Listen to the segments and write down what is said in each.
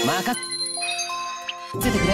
任せてくれ。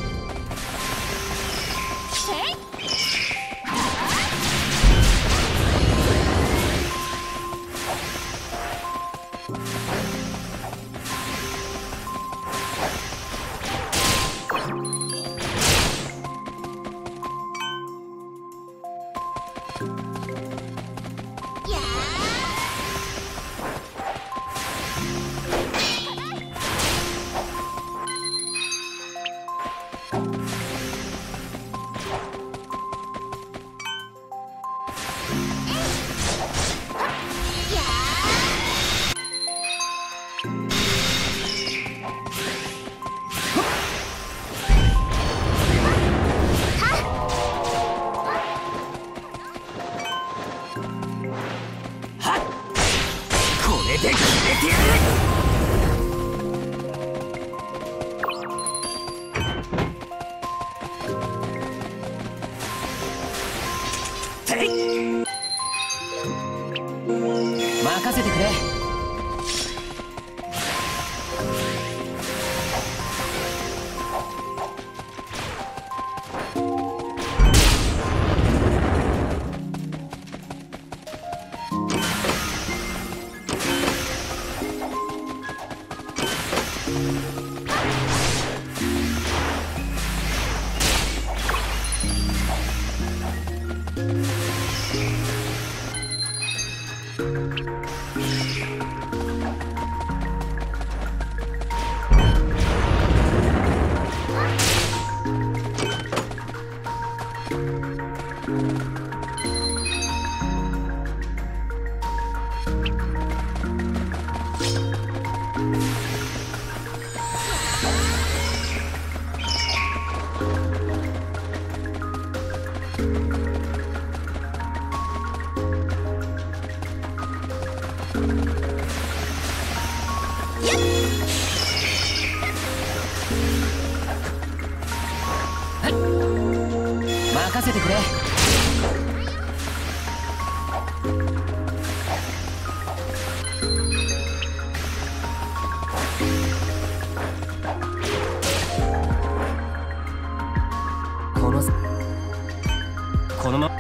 任せてくれ。任せてくれ。このまま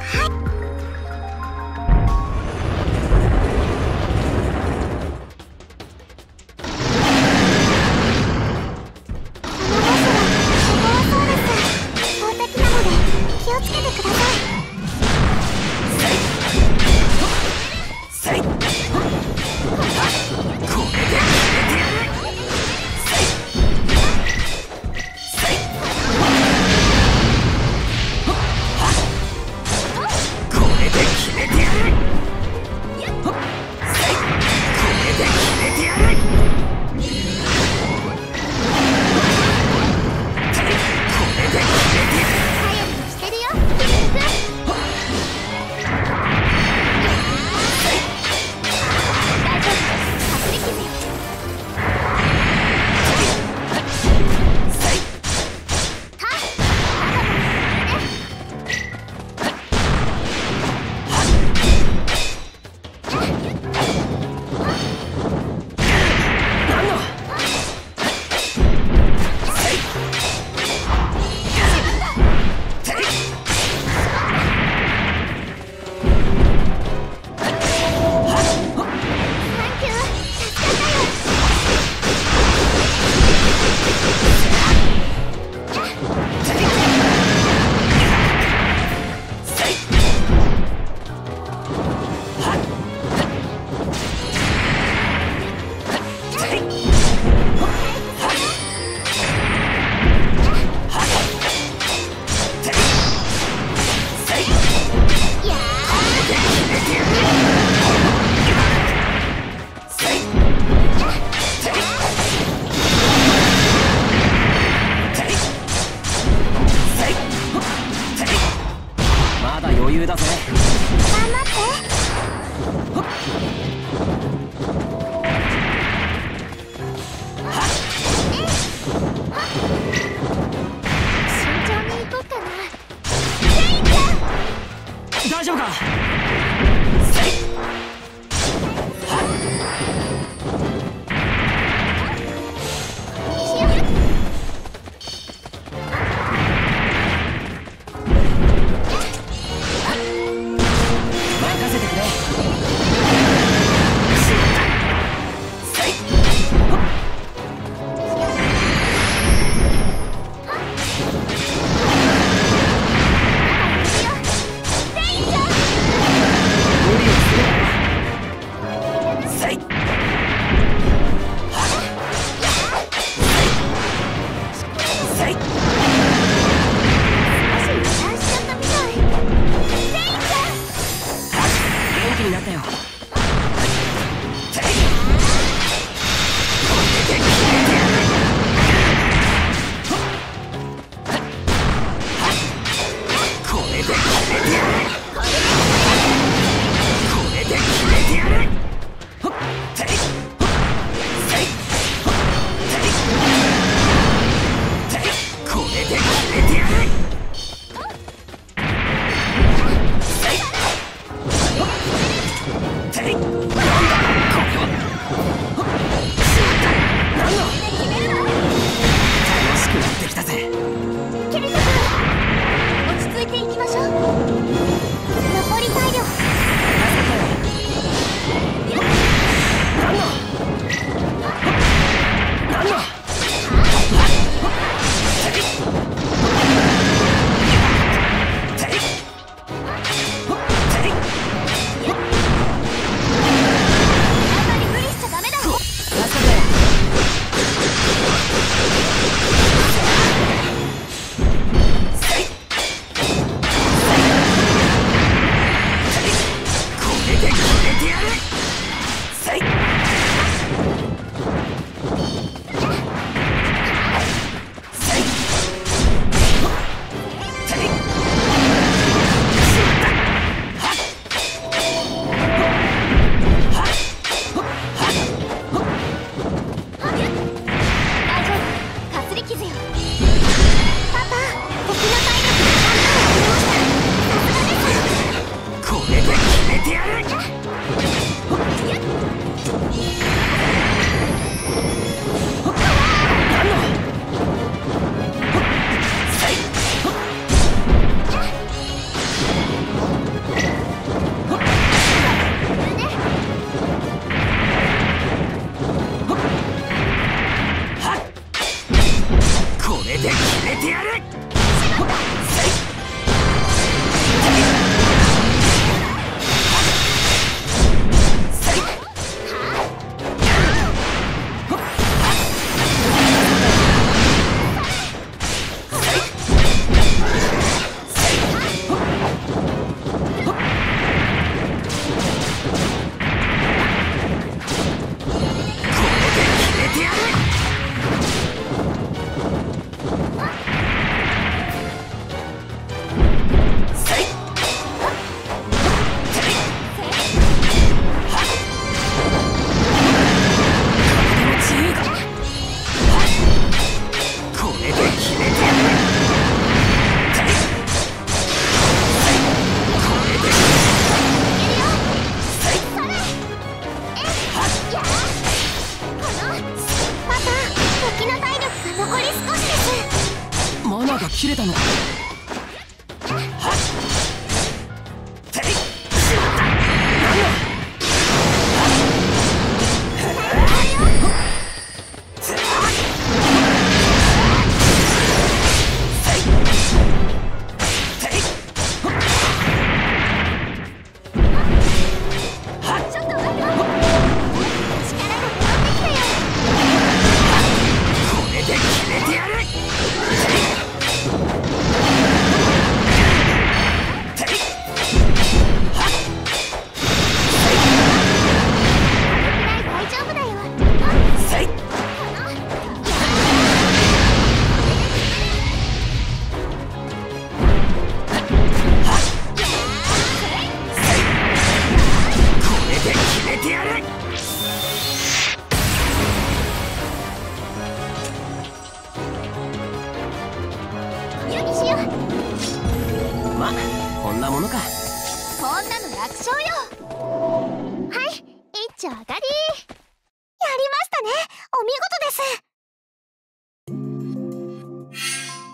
だぜ。 頑張って。慎重に行こうかな。 大丈夫か。 しよやる。切れたのか。まあこんなものか。 こんなの楽勝よ。はい、一丁上がり。やりましたね。お見事です。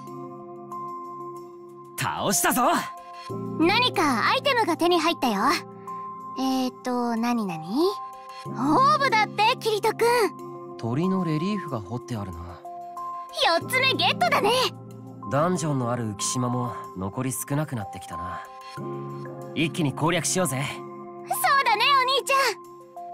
倒したぞ。 何かアイテムが手に入ったよ。何々？オーブだって、キリトくん。 鳥のレリーフが彫ってあるな。 4つ目ゲットだね。 ダンジョンのある浮島も残り少なくなってきたな。一気に攻略しようぜ。 そうだね、お兄ちゃん。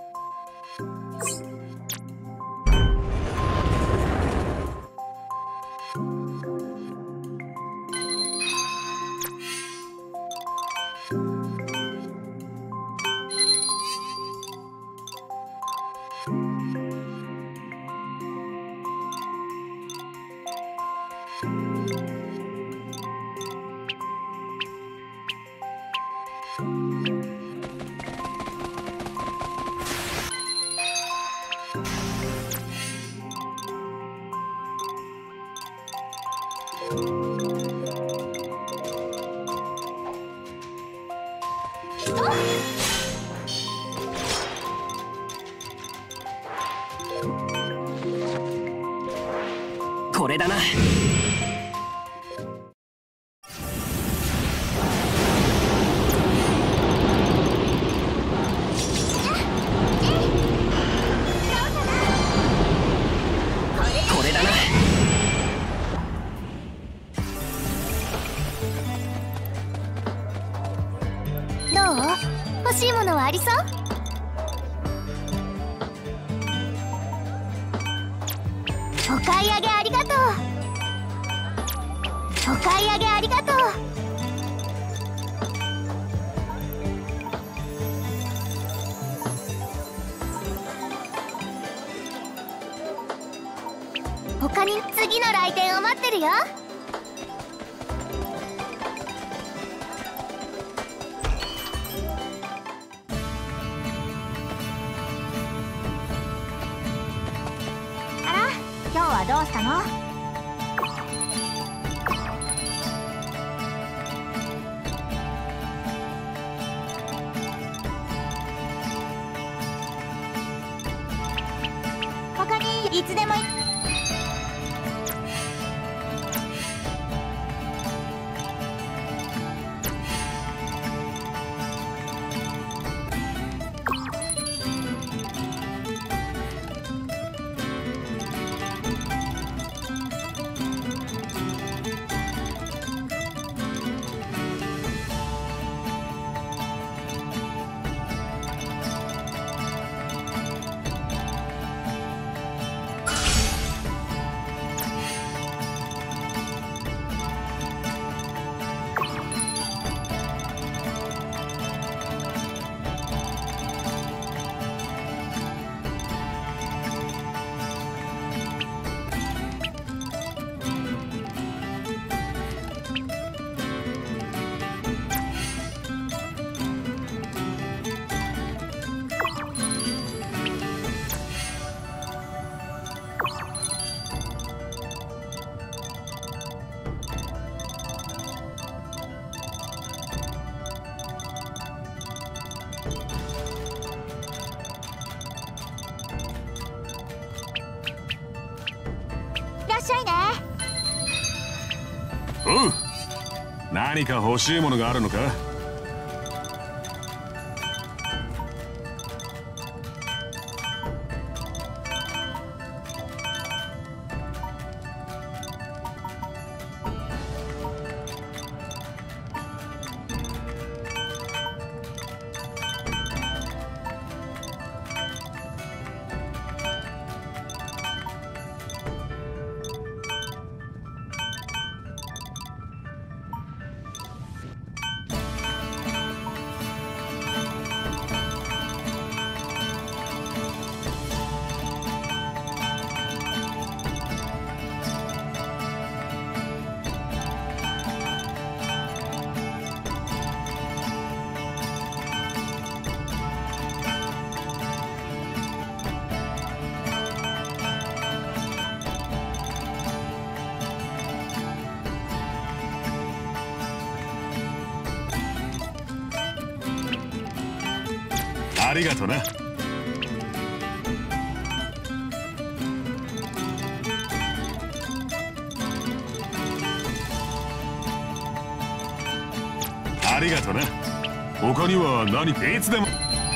これだな。これだな。 どう？欲しいものはありそう？お買い上げありがとう。お買い上げありがとう。他に次の来店を待ってるよ。今日はどうしたの？他にいつでもらっしゃいね。 おう。何か欲しいものがあるのか？ありがとな。ありがとな。他には何かいつでも。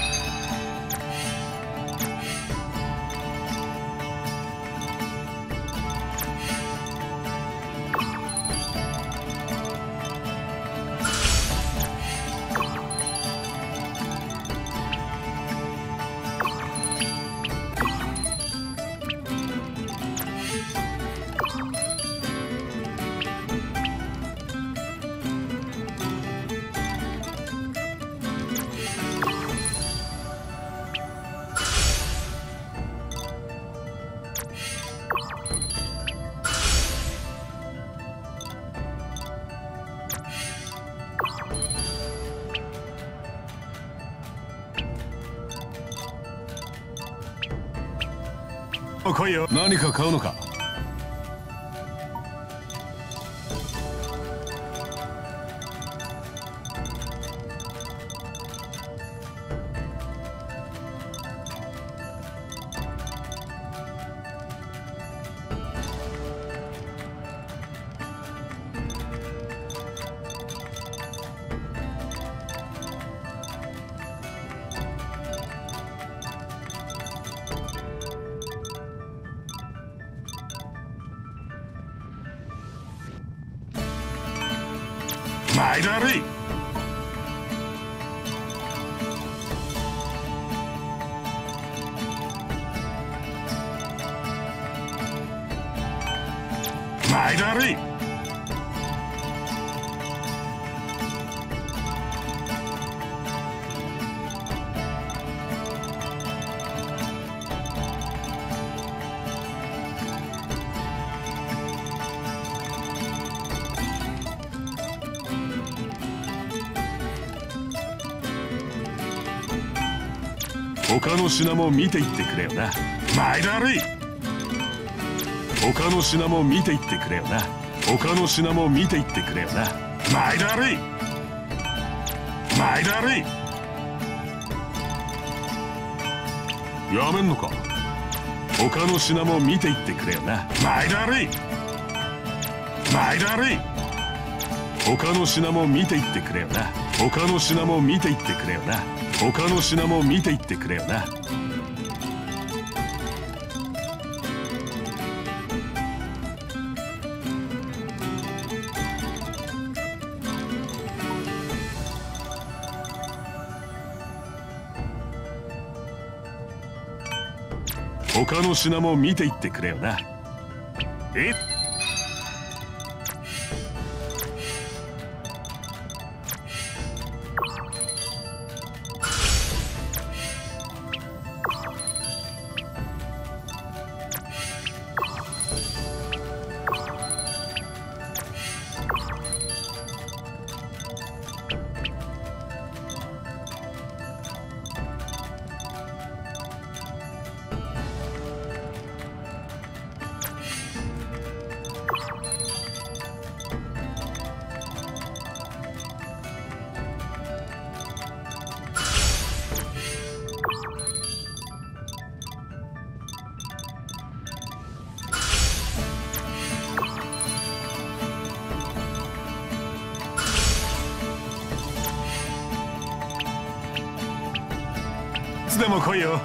来いよ。何か買うのか？毎度悪い。毎度悪い。他の品も見ていってくれよな。毎度悪い。他の品も見ていってくれよな。他の品も見ていってくれよな。毎度悪い。毎度悪い。やめんのか。他の品も見ていってくれよな。毎度悪い。毎度悪い。他の品も見ていってくれよな。他の品も見ていってくれよな。他の品も見ていってくれよな。他の品も見ていってくれよな。 つでも来いよ。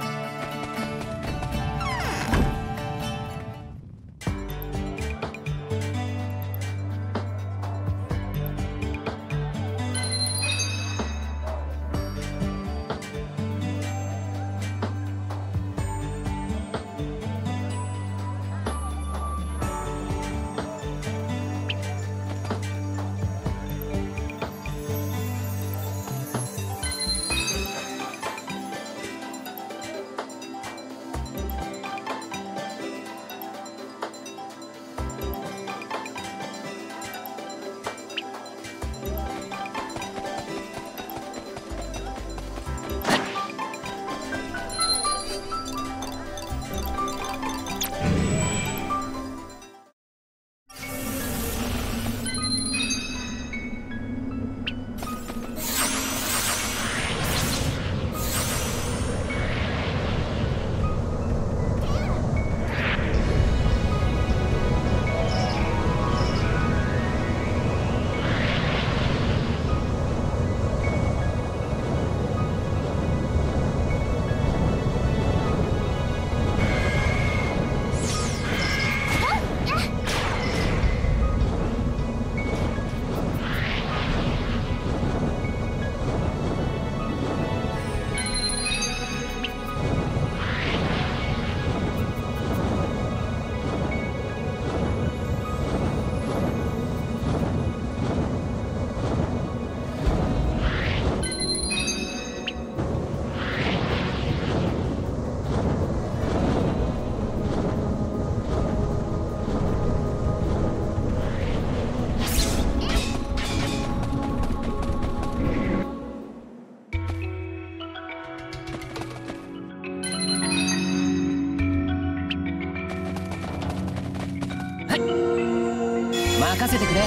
任せてくれ。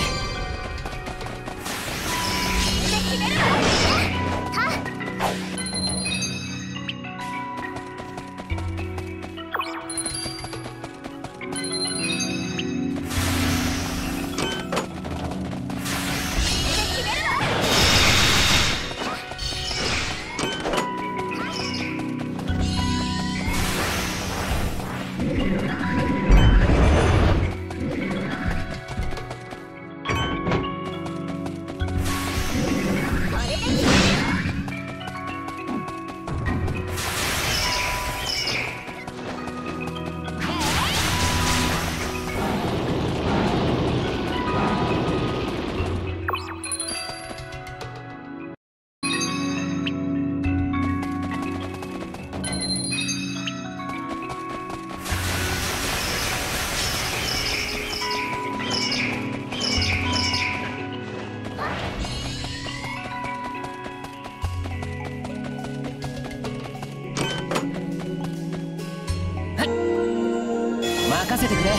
任せてくれ。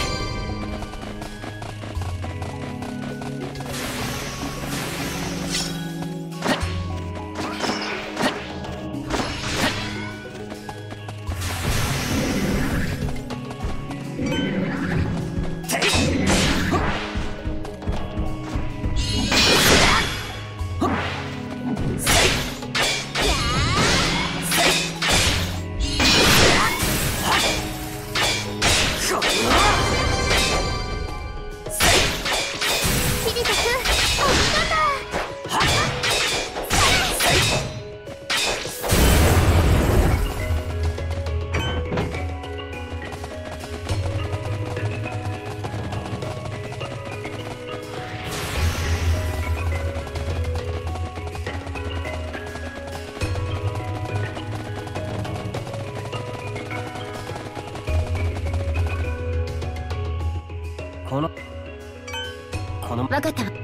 分かったわ。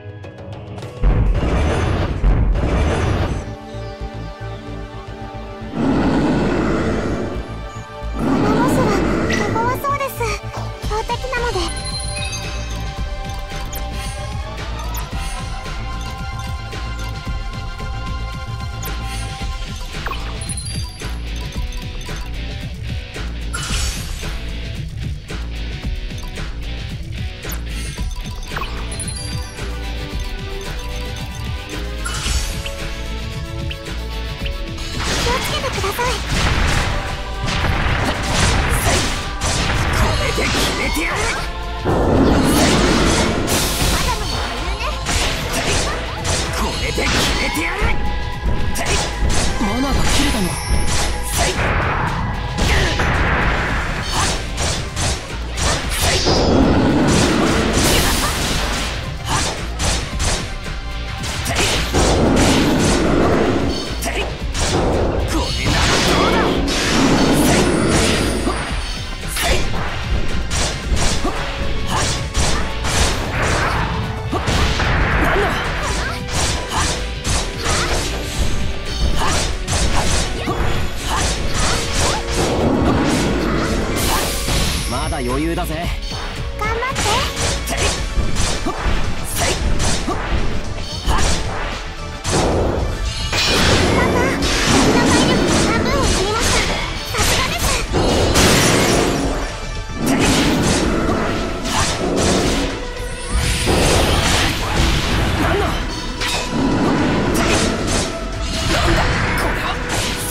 このボスは手強そうです。強敵なので。 だぜ。 頑張って。パパ、敵の体力の半分を切りました。さすがです。 なんだこれは。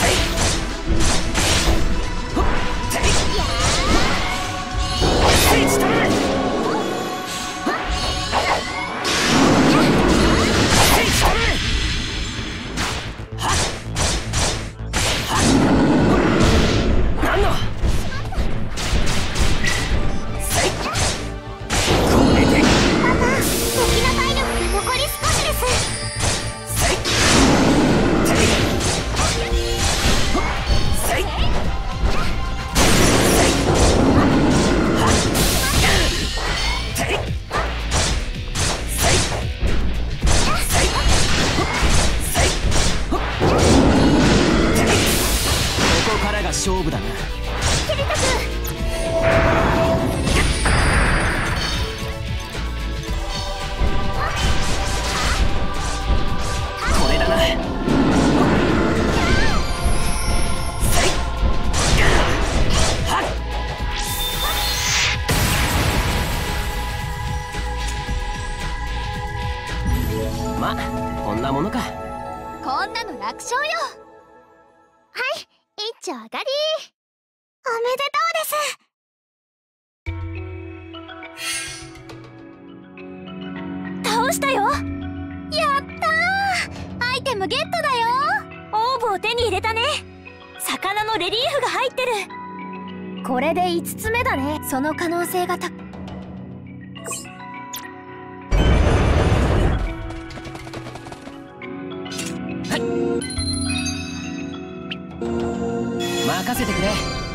勝負だな。 キリト君。 これだな。まあこんなものか。 こんなの楽勝よ。はい、一丁上がり。おめでとうです。倒したよ。やったー、アイテムゲットだよ。オーブを手に入れたね。魚のレリーフが入ってる。これで5つ目だね。その可能性がた任せてくれ。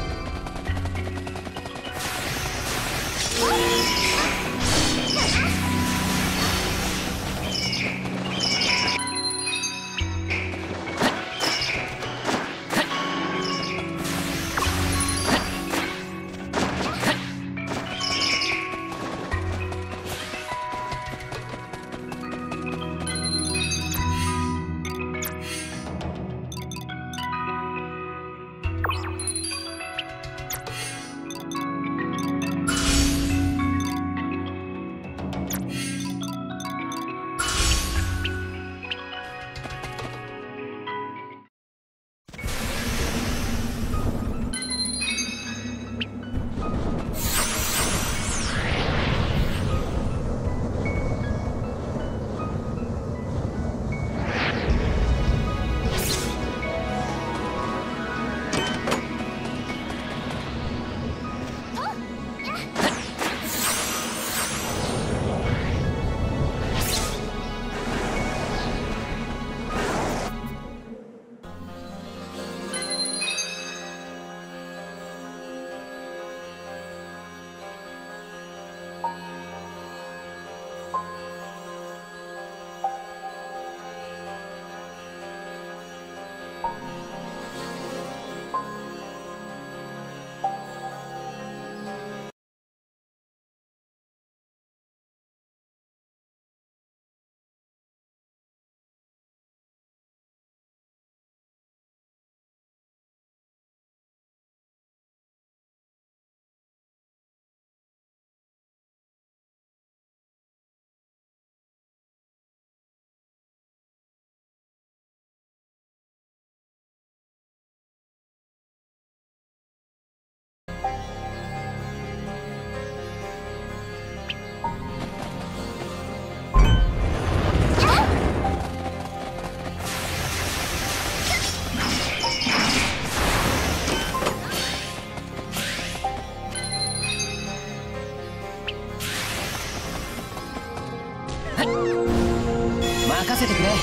任せてくれ。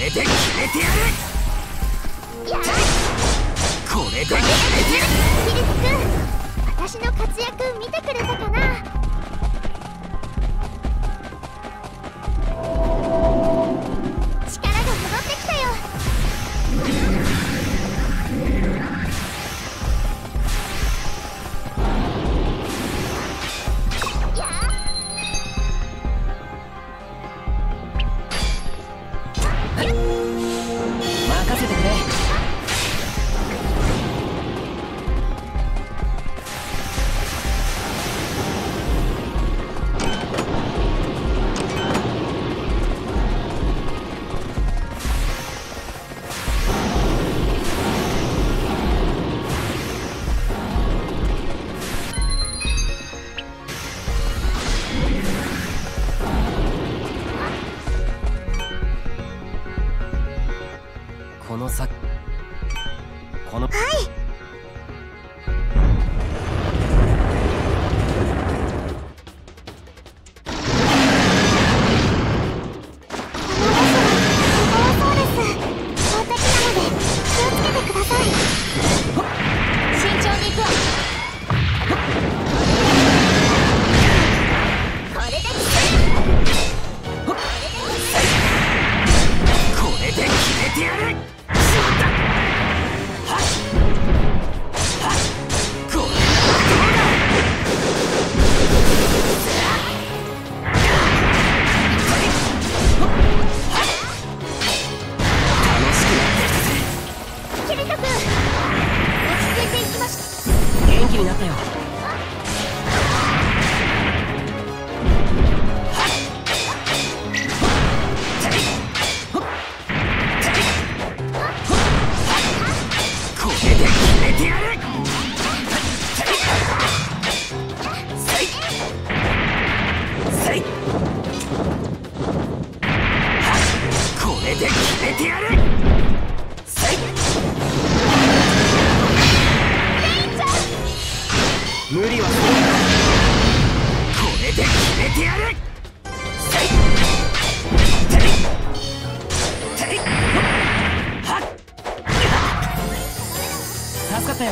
れで決めてやる。これで決めてやる。 キリス君、私の活躍見てくれたかな。力が戻ってきたよ。 任せてくれ。この元気になったよ。 これで決めてやる。これで決めてやる。 無理はするな。 これで決めてやる。 助かったよ。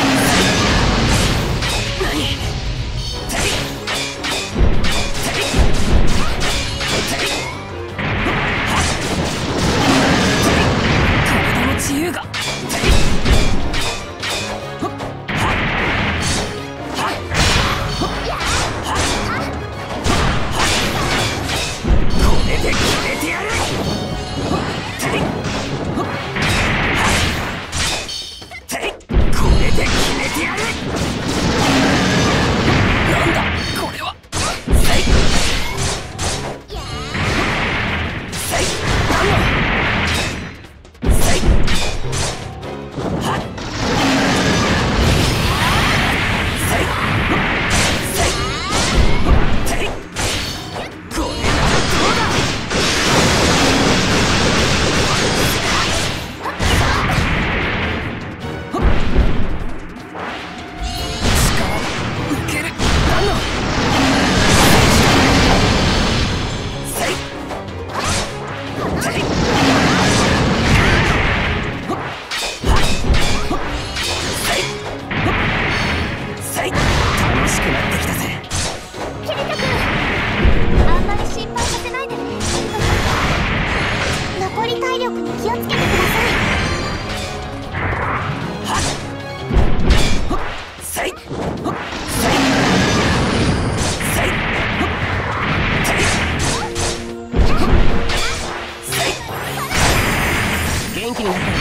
体の自由が。元気になったよ。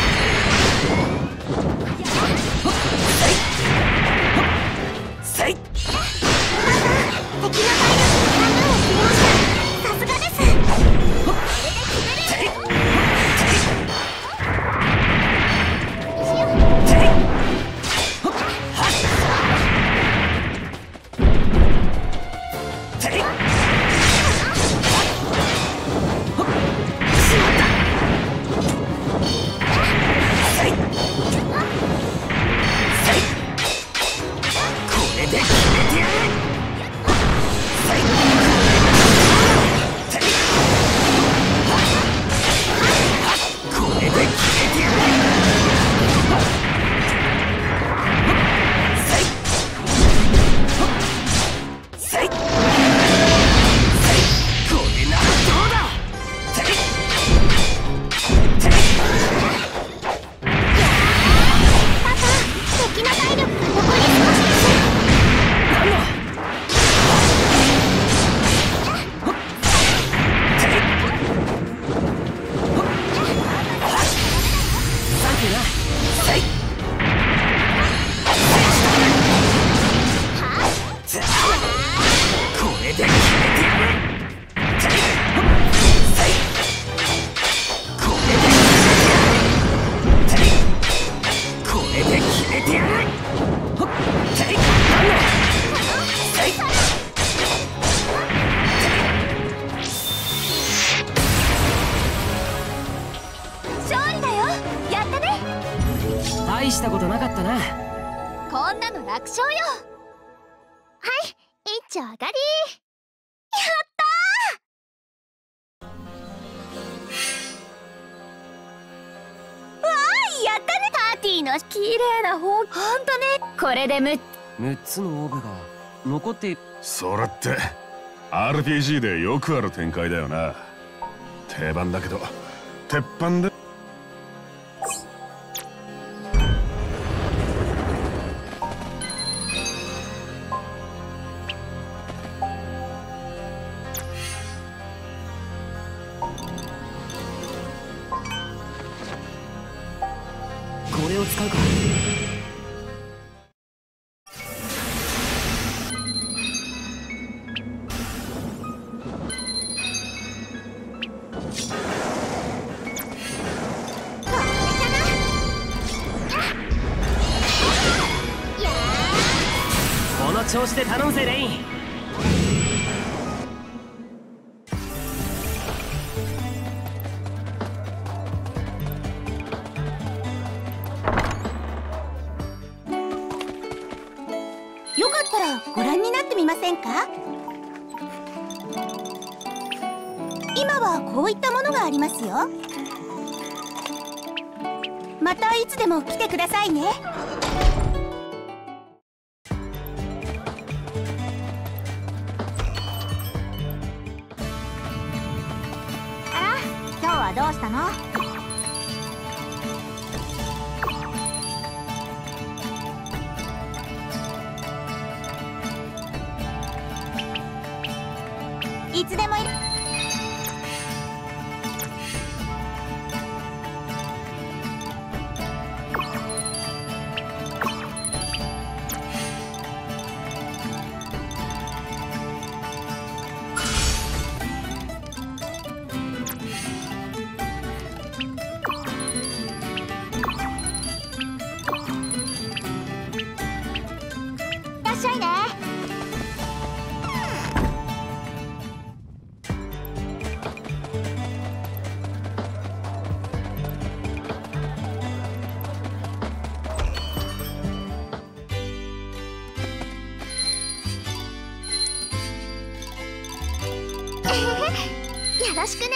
大したことなかったな。 こんなの楽勝よ。はい、一丁上がり。やったー。わー、やったね。パーティーの綺麗なほんとね。これで 6つのオーブが残って。 それって RPG でよくある展開だよな。定番だけど鉄板で。 これを使うか。この調子で頼むぜレイン。 よかったらご覧になってみませんか？今はこういったものがありますよ。またいつでも来てくださいね。あら、今日はどうしたの？いつでもいる。いらっしゃいね。よろしくね。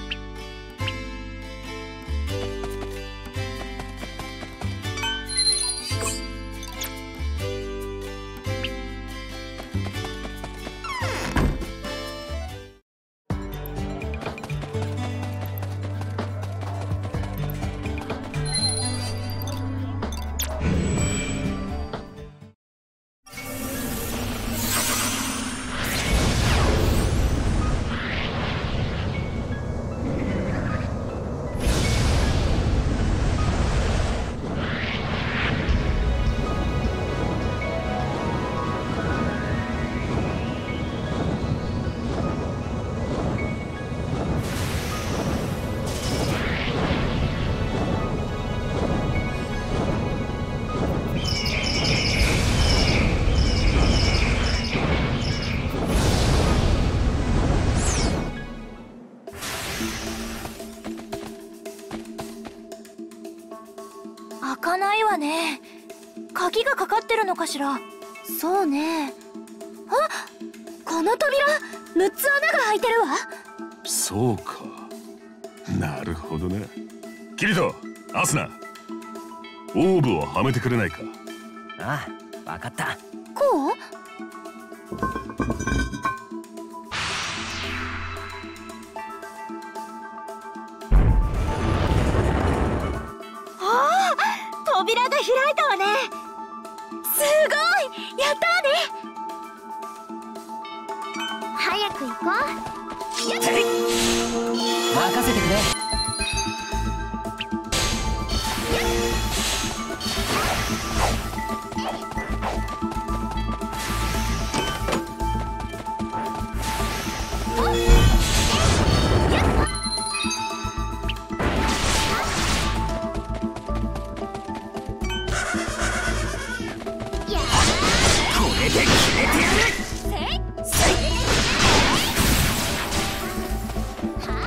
開かないわね。鍵がかかってるのかしら。そうね。あ、この扉6つ穴が開いてるわ。 そうか、なるほどね。キリト、アスナ、オーブをはめてくれないか。 ああ、分かった。 こう？扉が開いたわね。すごい、やったわね。早く行こう。 任せてくれ。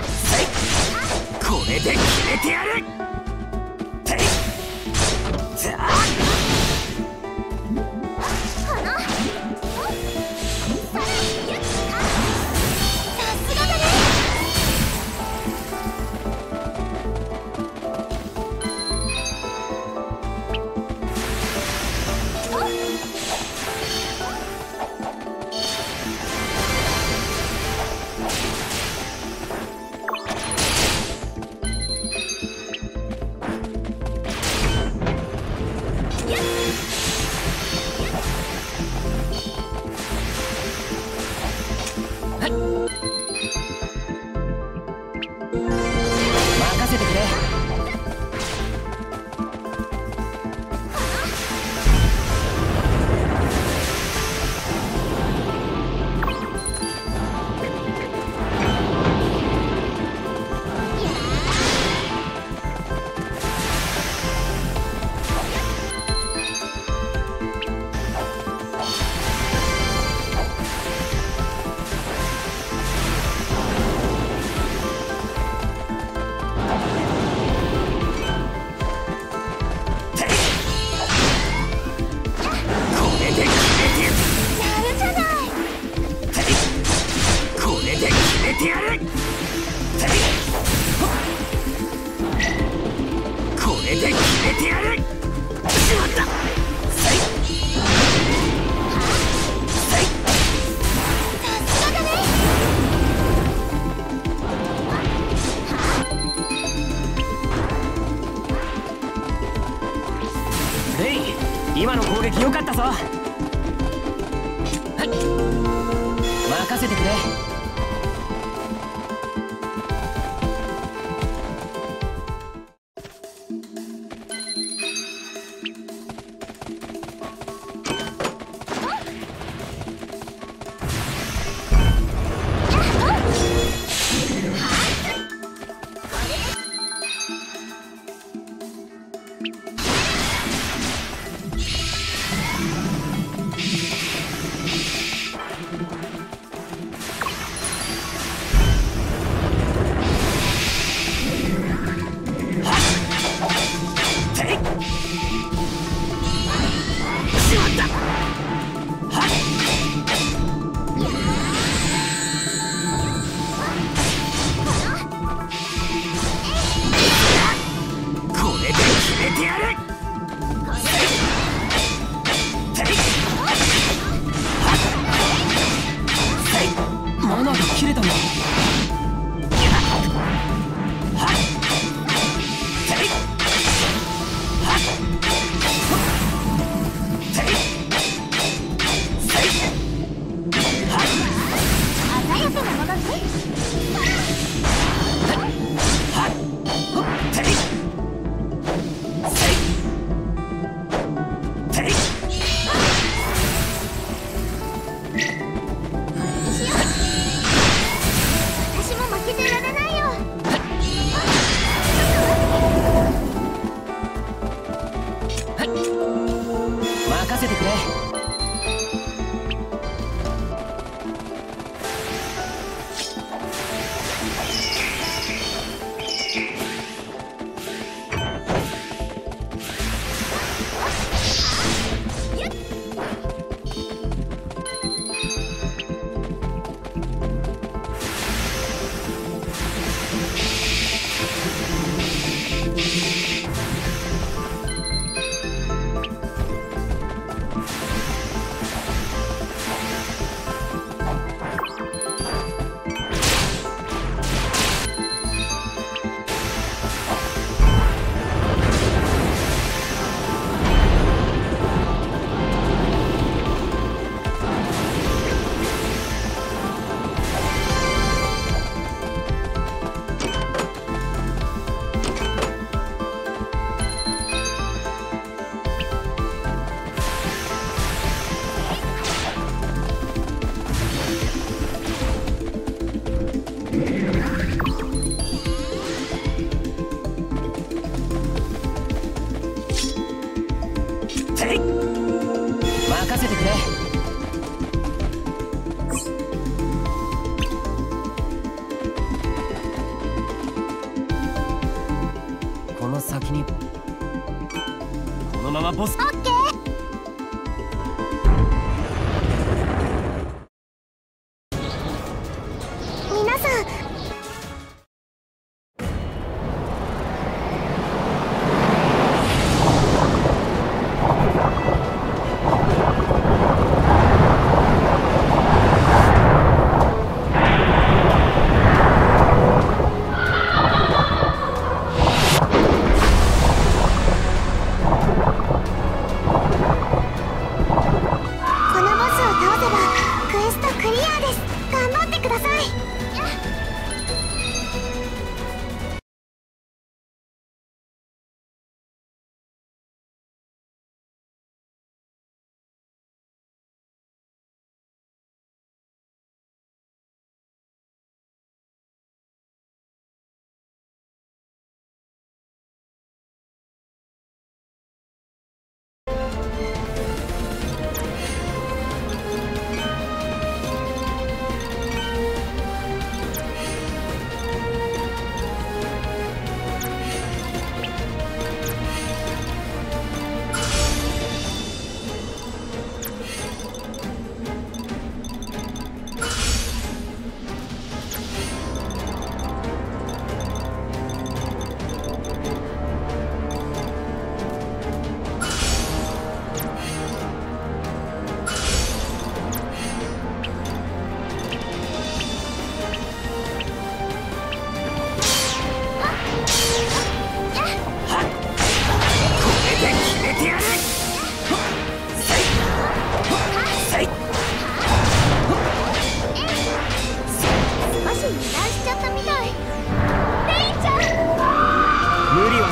これで決めてやる。 れで決めてやる。しまった。 レイ、今の攻撃良かったぞ。はい、任せてくれ。マナが切れたんだ。任せてくれ。任せてくれ。この先にこのままボス。オッケー。 皆さん、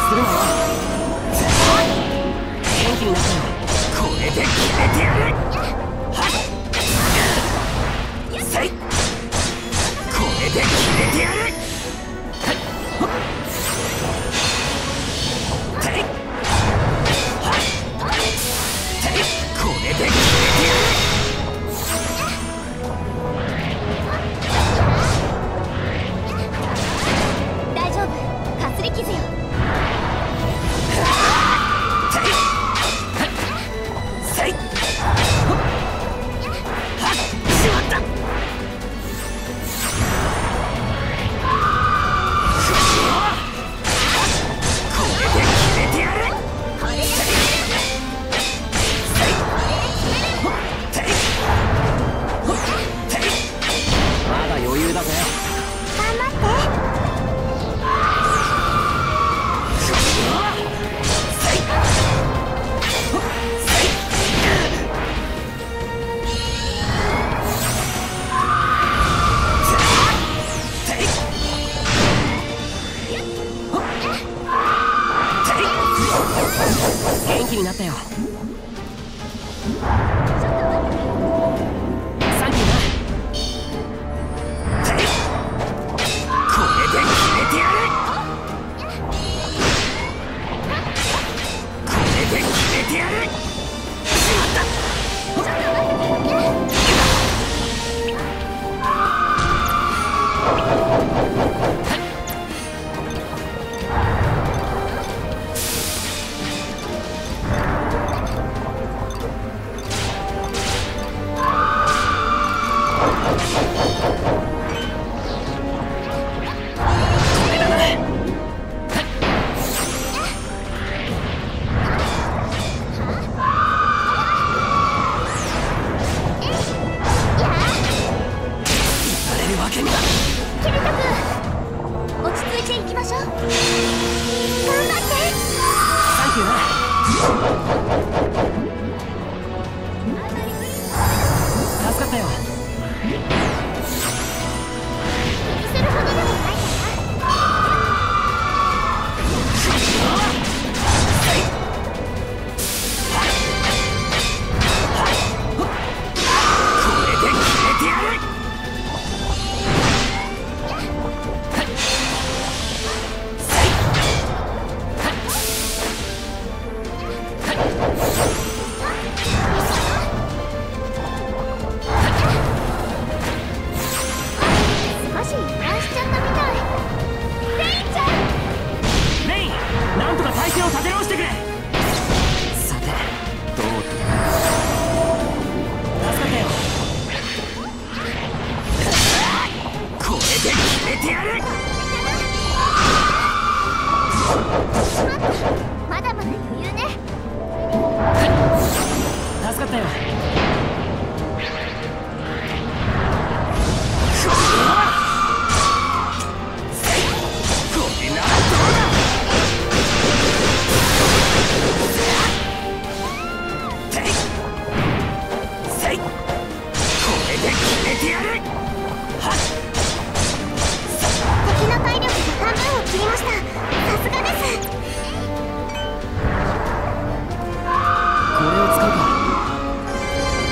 するなよ。元気になったよ。 これで決めてやる。はっせい。これで決めてやる。ていはってい。これで決めてやる。 大丈夫、かすり傷よ。 元気になったよ。サンキューな。 これで決めてやる。これで決めてやる。しまった。 まだまだ余裕ね。 助かったよ。 敵の体力が半分を切りました。さすがです。 これを使うか。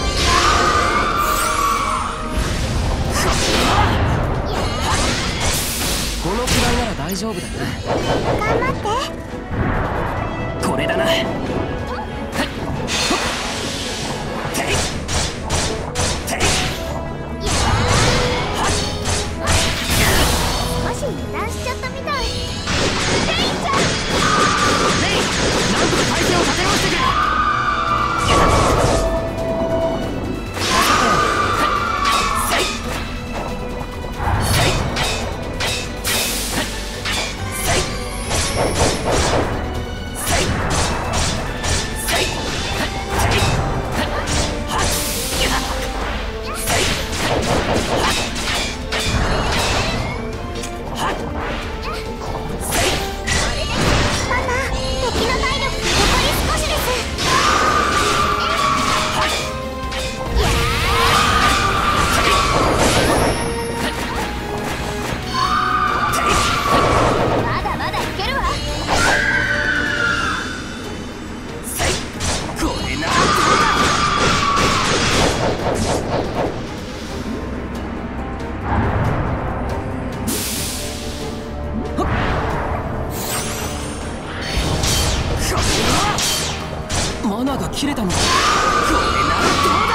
が切れたんだ。これならどうだ。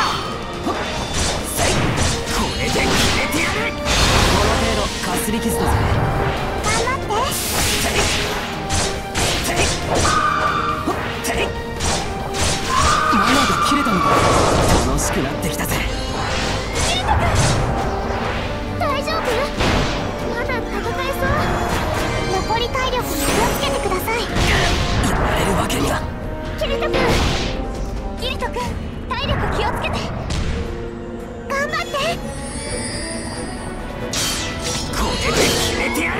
これで決めてやる。 の程度かすり傷だぜ。 頑張って。 マナが切れたのか。楽しくなってきたぜ。 キリト君、大丈夫？まだ戦えそう。残り体力に気をつけてください。 やられるわけには。 キリト君、体力気をつけて。頑張って。 これで決めてやる。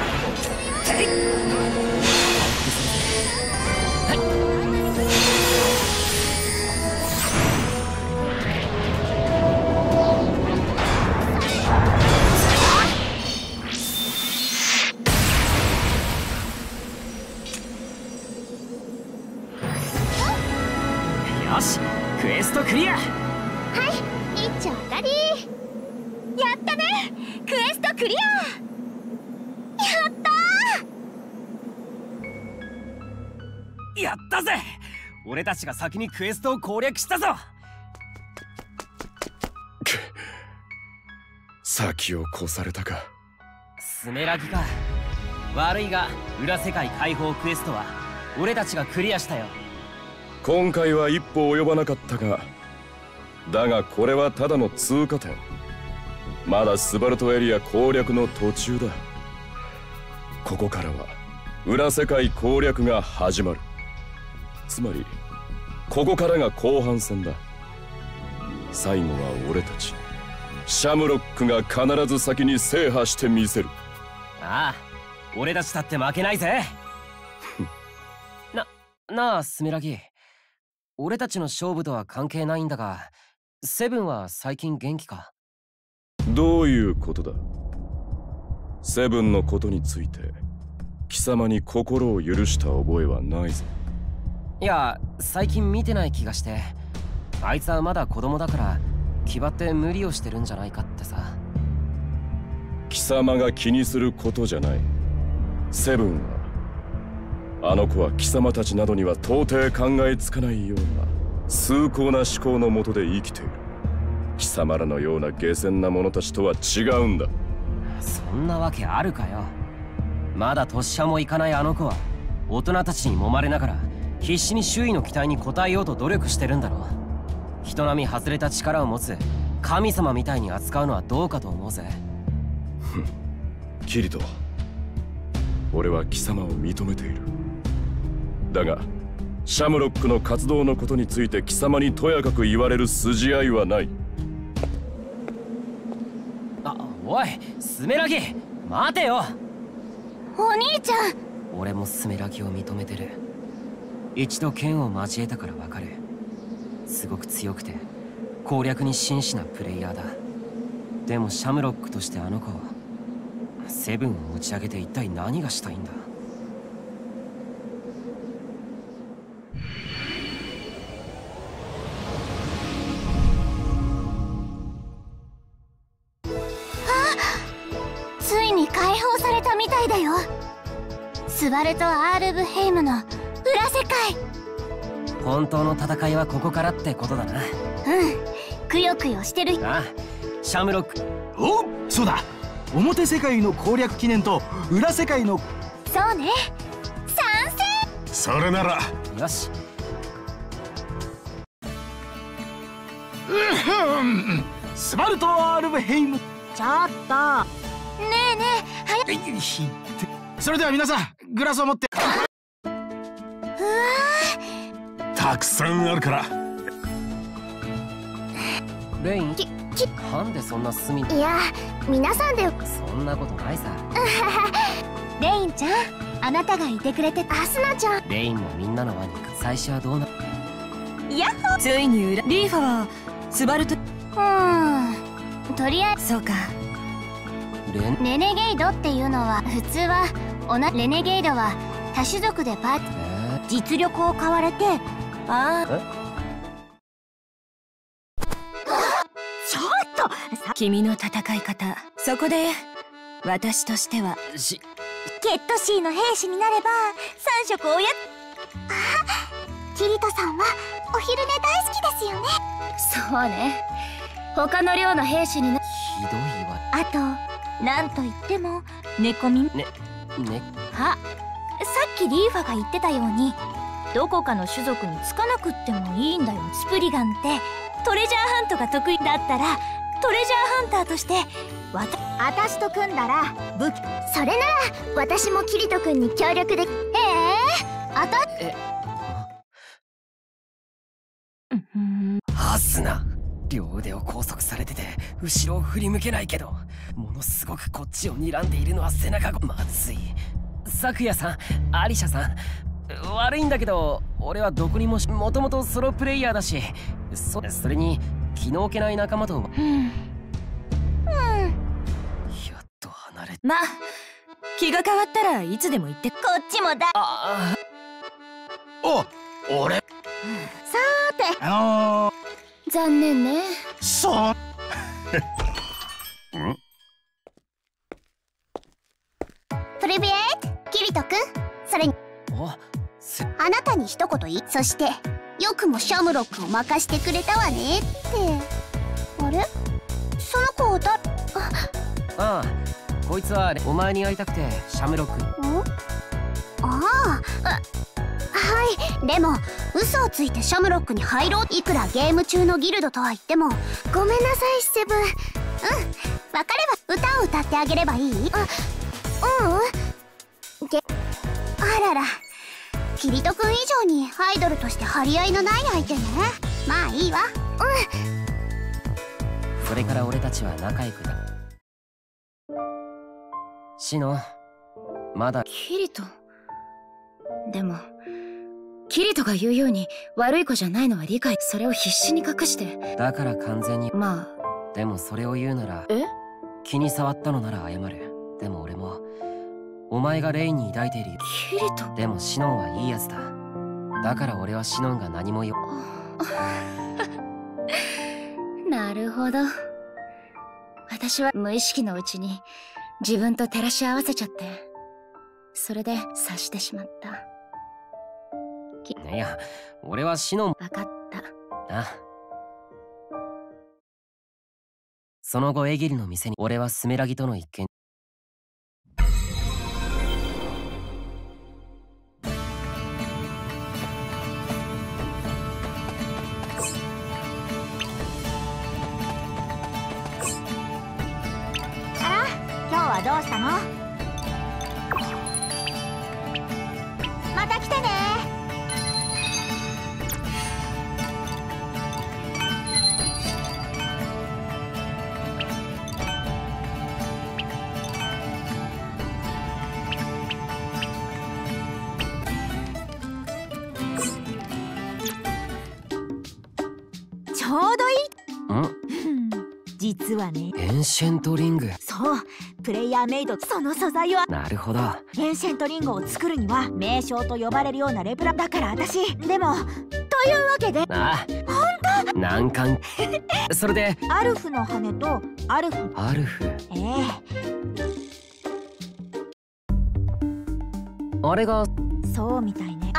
よし、クエストクリア。 はい、一丁当たり。やったね、クエストクリア。やったやったぜ。俺たちが先にクエストを攻略したぞ。 先を越されたか。 スメラギか。悪いが裏世界解放クエストは俺たちがクリアしたよ。 今回は一歩及ばなかったが、だがこれはただの通過点。まだスバルトエリア攻略の途中だ。ここからは裏世界攻略が始まる。つまりここからが後半戦だ。最後は俺たちシャムロックが必ず先に制覇してみせる。 ああ、俺たちだって負けないぜ。なあスメラギ、俺たちの勝負とは関係ないんだが、セブンは最近元気か？ どういうことだ？セブンのことについて貴様に心を許した覚えはないぞ。 いや、最近見てない気がして。あいつはまだ子供だから気張って無理をしてるんじゃないかってさ。 貴様が気にすることじゃない。セブンは、あの子は貴様たちなどには到底考えつかないような崇高な思考のもとで生きている。貴様らのような下賤な者たちとは違うんだ。 そんなわけあるかよ。まだ年下もいかないあの子は大人たちに揉まれながら必死に周囲の期待に応えようと努力してるんだろう。人並み外れた力を持つ神様みたいに扱うのはどうかと思うぜ。 キリト、俺は貴様を認めている。だがシャムロックの活動のことについて貴様にとやかく言われる筋合いはない。 あ、おいスメラギ、待てよ。 お兄ちゃん。 俺もスメラギを認めてる。一度剣を交えたからわかる。すごく強くて攻略に真摯なプレイヤーだ。でもシャムロックとしてあの子はセブンを持ち上げて一体何がしたいんだ。 ついに解放されたみたいだよ。スバルト・アールブヘイムの裏世界。 本当の戦いはここからってことだな。 うん、くよくよしてる。 ああ、シャムロック。 お、そうだ、表世界の攻略記念と裏世界の。 そうね、賛成。 それならよし。 スバルト・アールブヘイム。 ちょっとねえねえ、早く。 それでは皆さんグラスを持って。 うわたくさんあるから。 レイン、なんでそんな隅に。 いや、皆さんで。 そんなことないさ。 レインちゃん、あなたがいてくれて。アスナちゃん。 レインもみんなの輪に最初はどうな。 ヤッホー。 ついにリーファはスバルト。 とりあえず。そうか。レネゲイドっていうのは普通はレネゲイドは多種族で実力を買われて。ああ。ちょっと君の戦い方。そこで私としてはケットシーの兵士になれば3食おや。キキリトさんはお昼寝大好きですよね。 そうね。他の寮の兵士にな。 ひどいわ。 あとなんといっても猫耳ねさっきリーファが言ってたようにどこかの種族につかなくってもいいんだよ。スプリガンってトレジャーハントが得意だったらトレジャーハンターとして私と組んだら武器。それなら私もキリト君に協力でき。 ハスナ。両腕を拘束されてて後ろを振り向けないけど、ものすごくこっちを睨んでいるのは背中がまずい。咲夜さん、アリシャさん、悪いんだけど俺はどこにもともとソロプレイヤーだし、それに気の置けない仲間とやっと離れ。 まあ気が変わったらいつでも言って。 こっちもだ。 俺さーて残念ね。 そうプリビエートキリト君、それにあなたに一言言い。そしてよくもシャムロックを任してくれたわねって。あれ、その子だ。 ああ、こいつはお前に会いたくてシャムロック。 はい。でも嘘をついてシャムロックに入ろう。いくらゲーム中のギルドとは言っても。ごめんなさいセブン。分かれば歌を歌ってあげればいい。あらら、キリト君以上にアイドルとして張り合いのない相手ね。まあいいわ。 それから俺たちは仲良くだ。シノ、まだ。 キリト。でもキリトが言うように悪い子じゃないのは理解。それを必死に隠して。 だから完全に。 まあでもそれを言うなら、気に障ったのなら謝る。でも俺もお前がレイに抱いている。 キリト。 でもシノンはいいやつだ。だから俺はシノンが何もなるほど。私は無意識のうちに自分と照らし合わせちゃって、それで察してしまった。 いや、俺はシノン。 分かった。 あ。その後エギリの店に俺はスメラギとの一件。 今日はどうしたの？また来てね。ちょうどいい。実はね、 エンシェントリング。 そう、プレイヤーメイド。その素材はなるほど。 エンシェントリングを作るには名称と呼ばれるようなレプラだから私。でもというわけで。 ああ、本当難関。それでアルフの羽とアルフ。 あれがそうみたいね。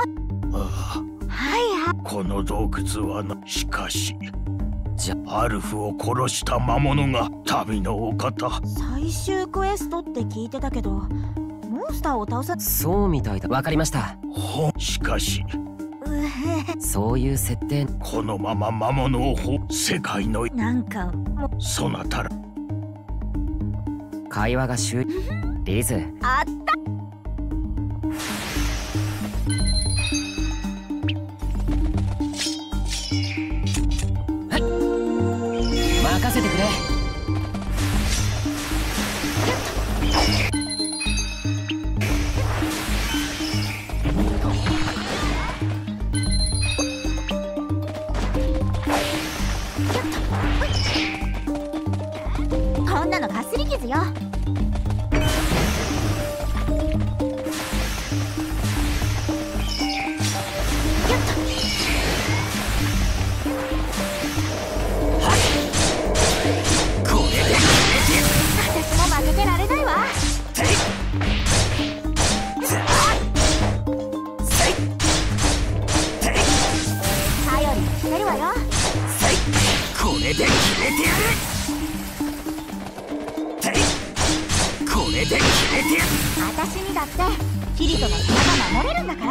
この洞窟はしかしアルフを殺した魔物が旅のお方。 最終クエストって聞いてたけど、モンスターを倒さ。 そうみたいだ。わかりました。 しかしそういう設定。 このまま魔物を世界のなんかそなたら。 会話が終了。リズ。 あった。 任せてくれ。 こんなのかすり傷よ。 めてやる。これで決めてやる。 私にだってキリトの島が守れるんだから。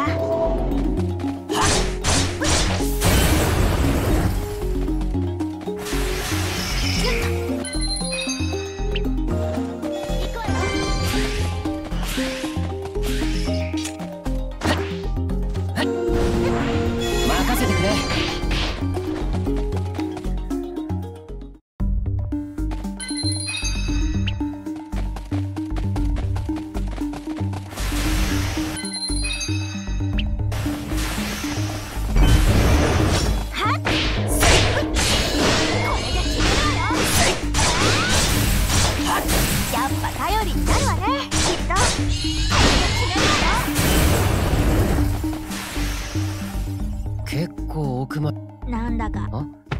結構奥まなんだか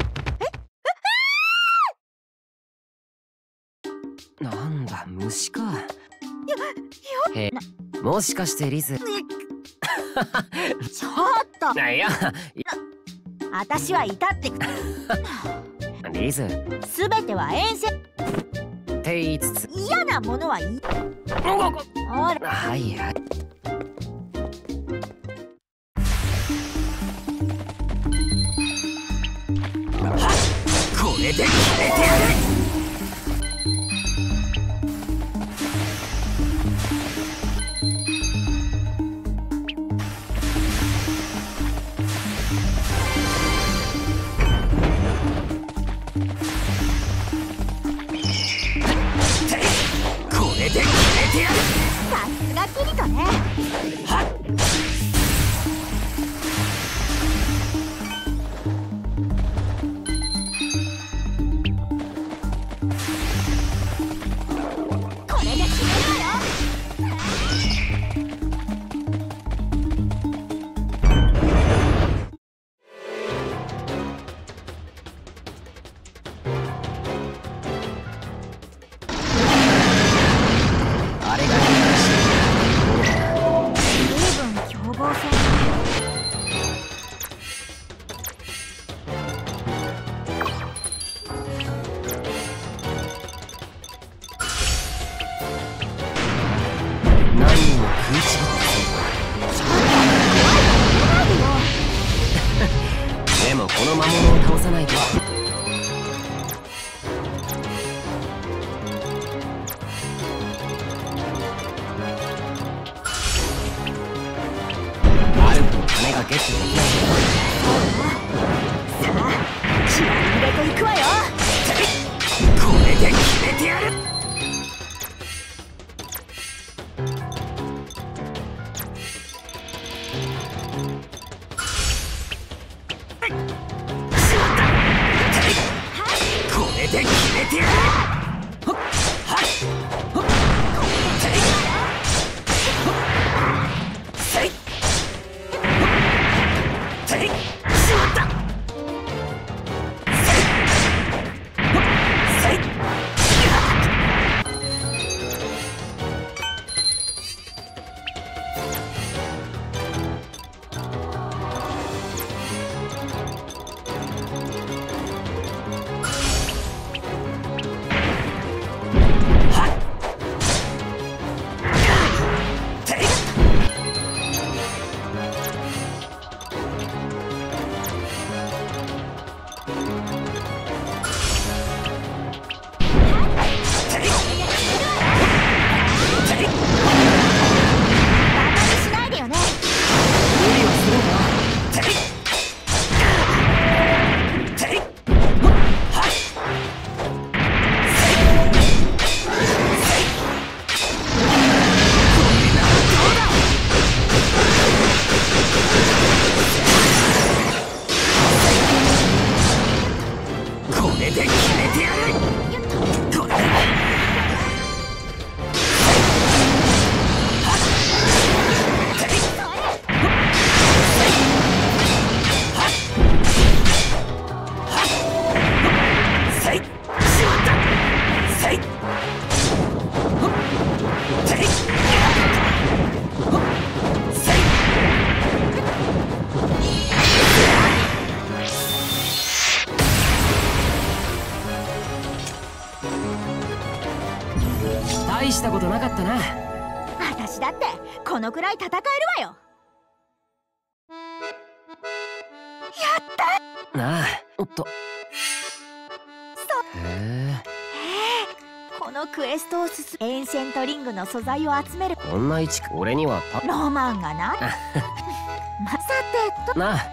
なんだ虫か。もしかしてリズちょっといや私はいたってリズ全ては遠征って言いつつ嫌なものはいい。ほらはいはい。 これで決めてやる。これで決めてやる。 さすがキリトね。 はっこれで決めるわよ。 あれが随分凶暴性何人も食いちぎってでもこの魔物を倒さないと。アルフの金がゲットできない。 気合い入れていくわよ。 これで決めてやる。これで決めてやる。ほっはっほっせいせいしまったせいほっせいしたことなかったな。 私だってこのくらい戦えるわよ。やったなあ、おっと。へえ。 このクエストを進むエンシェントリングの素材を集める。 こんな位置、俺にはロマンがな。さてとなあ。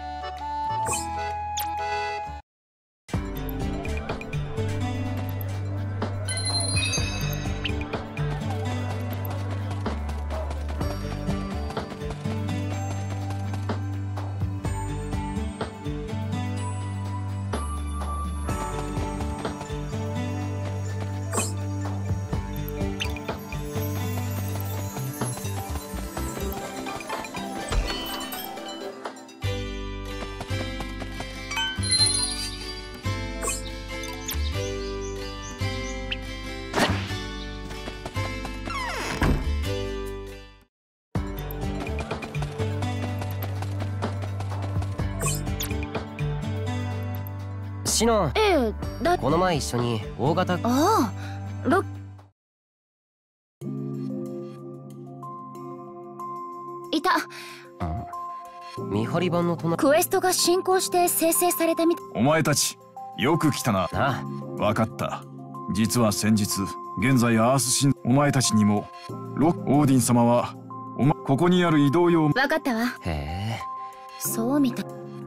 シノン、この前一緒に大型。 ああ、いた。 見張り版の隣。 クエストが進行して生成されたみたい。 お前たちよく来たな。 ああ、 分かった。実は先日現在アース神お前たちにもオーディン様はここにある移動用。 分かったわ。 へえ、 そうみたい。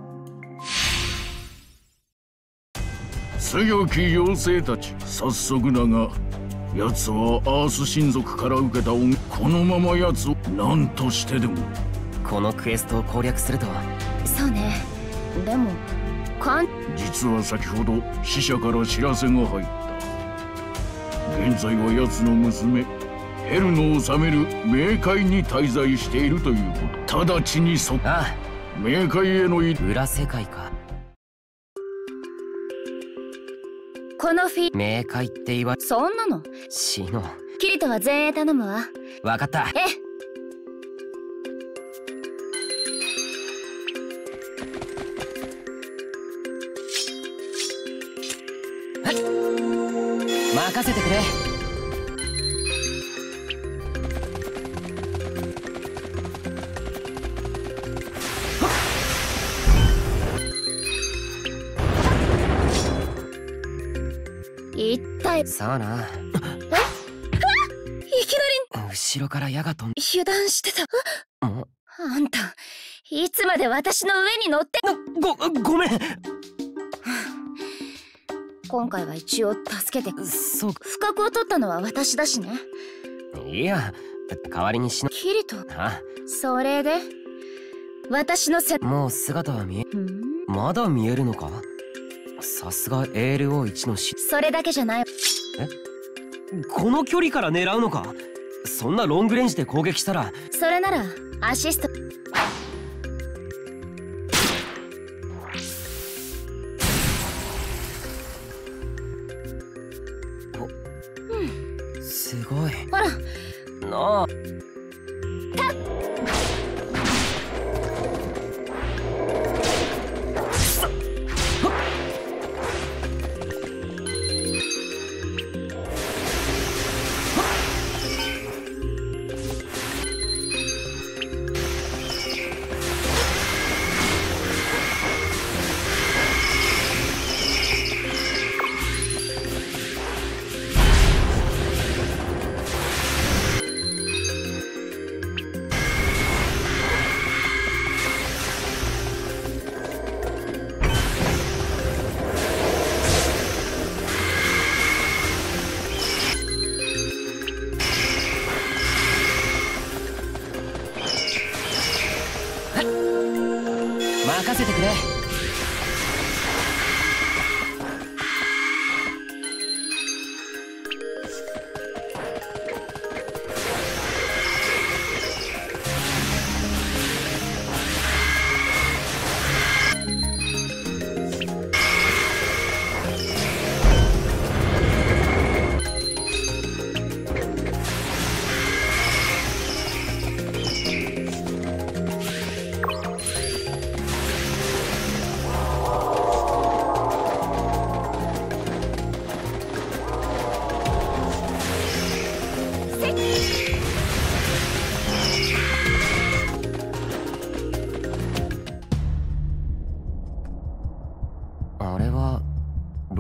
強き妖精たち、早速だが奴はアース神族から受けた恩。このまま奴を何としてでも。 このクエストを攻略すると。 そうね。でも実は先ほど使者から知らせが入った。現在は奴の娘ヘルの治める冥界に滞在しているということ。直ちにああ、 冥界への裏世界か。 この冥界って言わそんなの。 シノン、 キリトは前衛頼むわ。 わかった。任せてくれ。 一体さあな。 いきなり後ろから矢が飛ん。 油断してた。あんたいつまで私の上に乗って。 ごめん。 今回は一応助けて。 そうか。 不覚を取ったのは私だしね。 いや、代わりにキリト。 あ、 それで私のもう姿はまだ見えるのか。さすが ALO1 のそれだけじゃない。 この距離から狙うのか。そんなロングレンジで攻撃したら。 それならアシスト。 すごい。 ほらなあ。任せてくれ。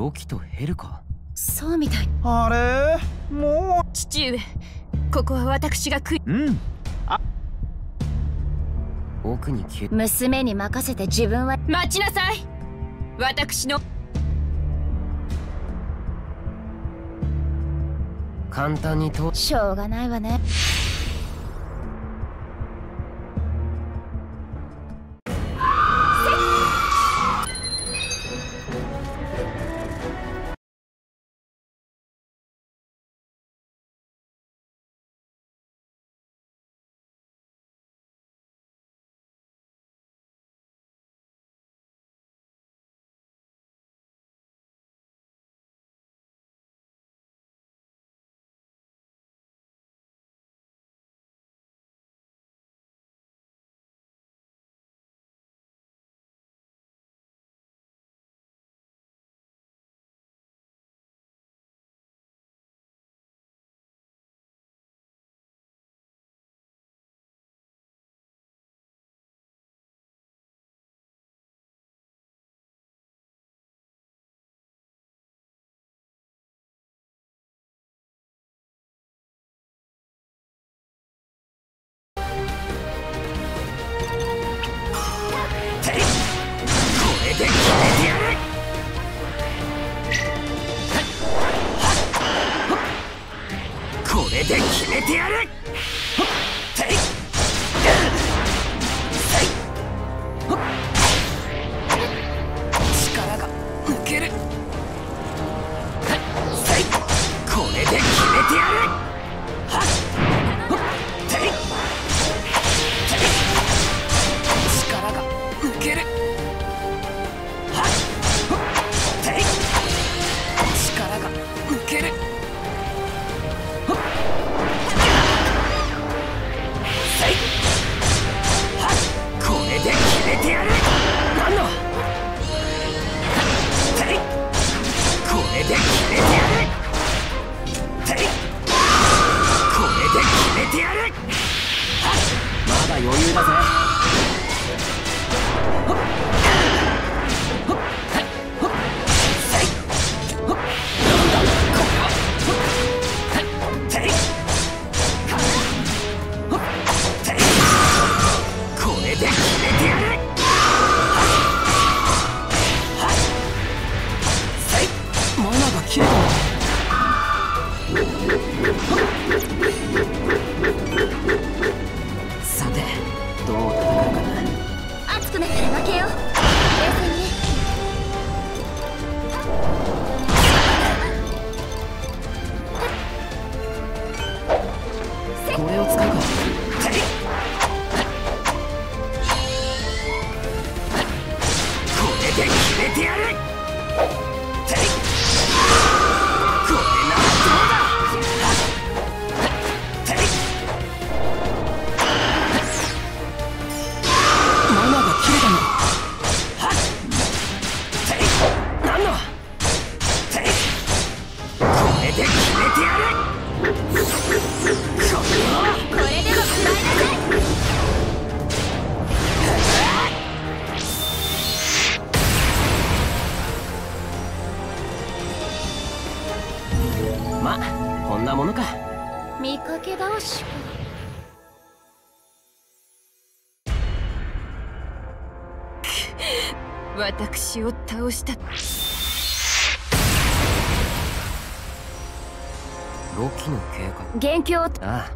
ロキとヘルか。 そうみたい。 あれもう父上、ここは私が奥に消え。 娘に任せて自分は。待ちなさい。私の簡単にと。 しょうがないわね。 これで決めてやる。力が抜ける。これで決めてやる。力が抜ける。力が抜ける。これで決めてやる。なんだ。これで決めてやる。これで決めてやる。 まだ余裕だぜ。 これで決めてやる。 マナが切れた。さてどう戦うかな。 熱くなったら負けよ。冷静にね。 これを使うか。 これで決めてやる。これならどうだ。 マナが切れたの。 なんだ。これで決めてやる。 これでも食らいなさい。 ま、こんなものか。 見かけ倒しか。私を倒した。 ロキの計画。 元凶。 ああ。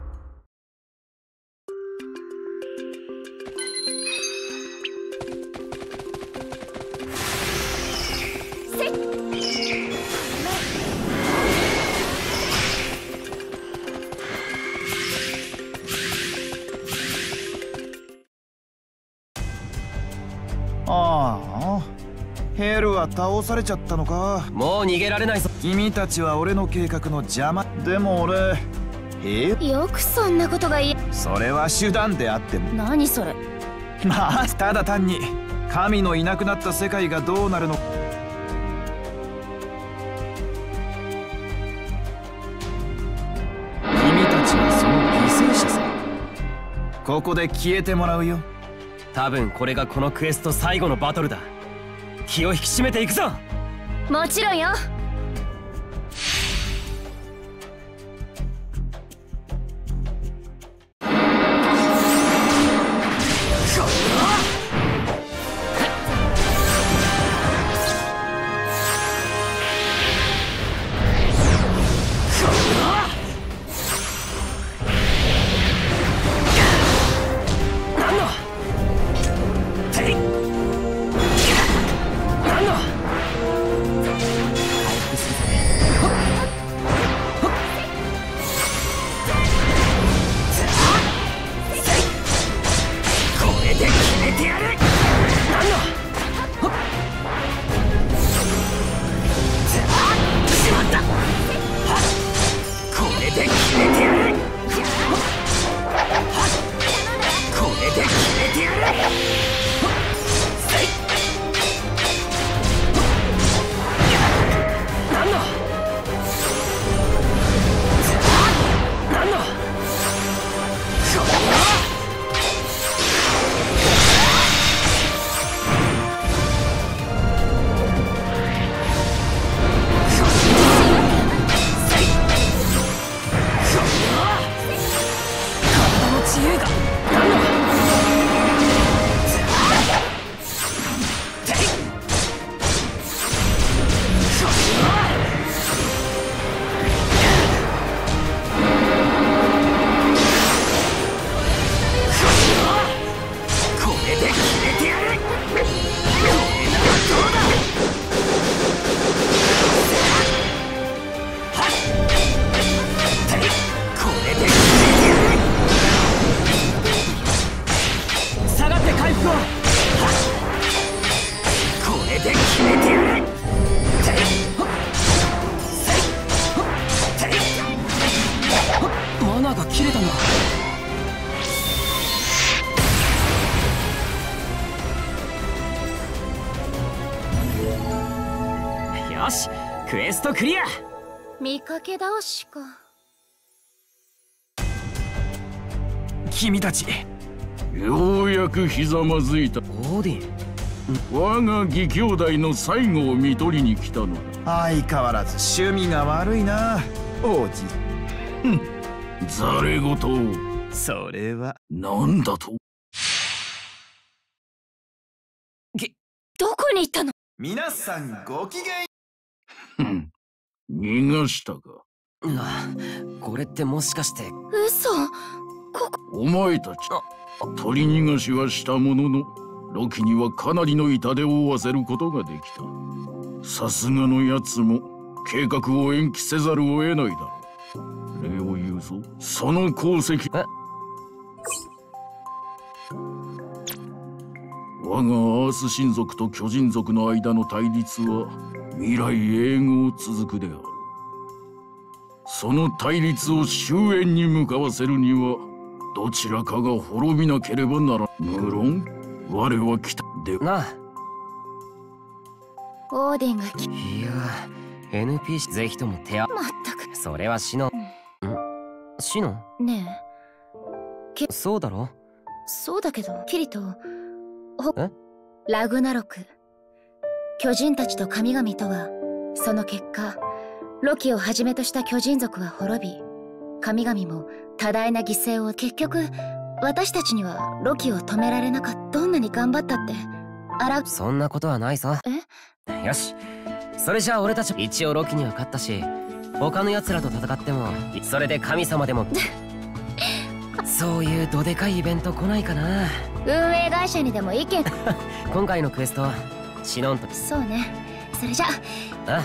ああ、ヘルは倒されちゃったのか。 もう逃げられないぞ。 君たちは俺の計画の邪魔。でも俺よくそんなことが言え。 それは手段であっても。 何それ。 まあただ単に神のいなくなった世界がどうなるのか。君たちはその犠牲者さ。ここで消えてもらうよ。 多分これがこのクエスト最後のバトルだ。気を引き締めていくぞ。 もちろんよ。 よし、クエストクリア。 見かけ倒しか。 君たちようやくひざまずいた。 オーディン、 我が義兄弟の最後を見取りに来たのだ。 相変わらず趣味が悪いな王子。 ざれ言を。 それは何だと。 どこに行ったの。 皆さんごきげん。 逃がしたか。 これってもしかして。 嘘。 お前たち取り逃がしはしたものの、ロキにはかなりの痛手を負わせることができた。さすがのやつも計画を延期せざるを得ないだろう。礼を言うぞ、その功績。我がアース神族と巨人族の間の対立は未来永劫続くである。その対立を終焉に向かわせるにはどちらかが滅びなければならん。無論我は来たでなあ。 オーディンがいや NPC ぜひとも手合。 まったく。 それはシノ。シノねえ。 そうだろ。 そうだけどキリトラグナロク、巨人たちと神々とはその結果ロキをはじめとした巨人族は滅び、神々も多大な犠牲を。結局私たちにはロキを止められなかった。どんなに頑張ったってそんなことはないさ。よし、それじゃあ俺たち一応ロキには勝ったし、他の奴らと戦ってもそれで神様でもそういうどでかいイベント来ないかな。 運営会社にでも意見今回のクエストシノンと。 そうね、それじゃあ。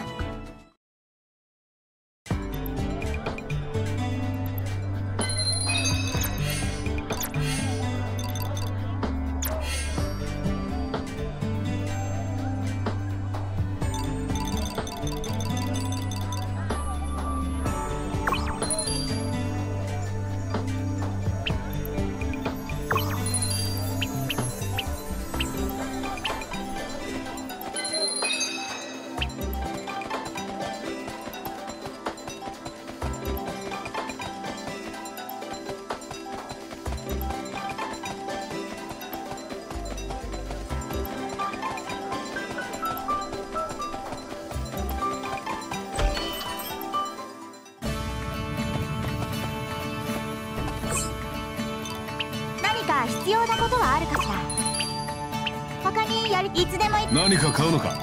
必要なことはあるかしら。他にいつでも何か買うのか。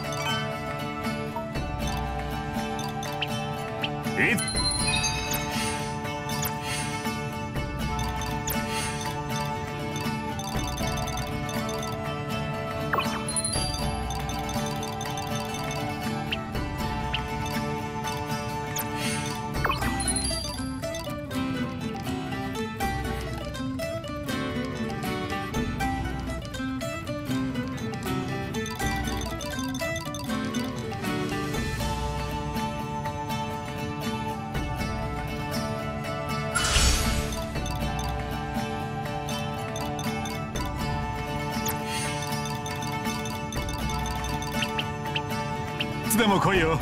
いつでも来いよ。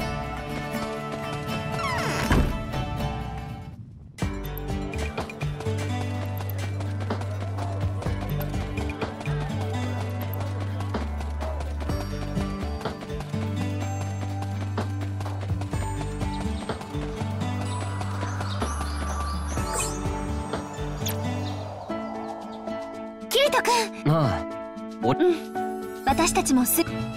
キリト君。 ああ、 私たちも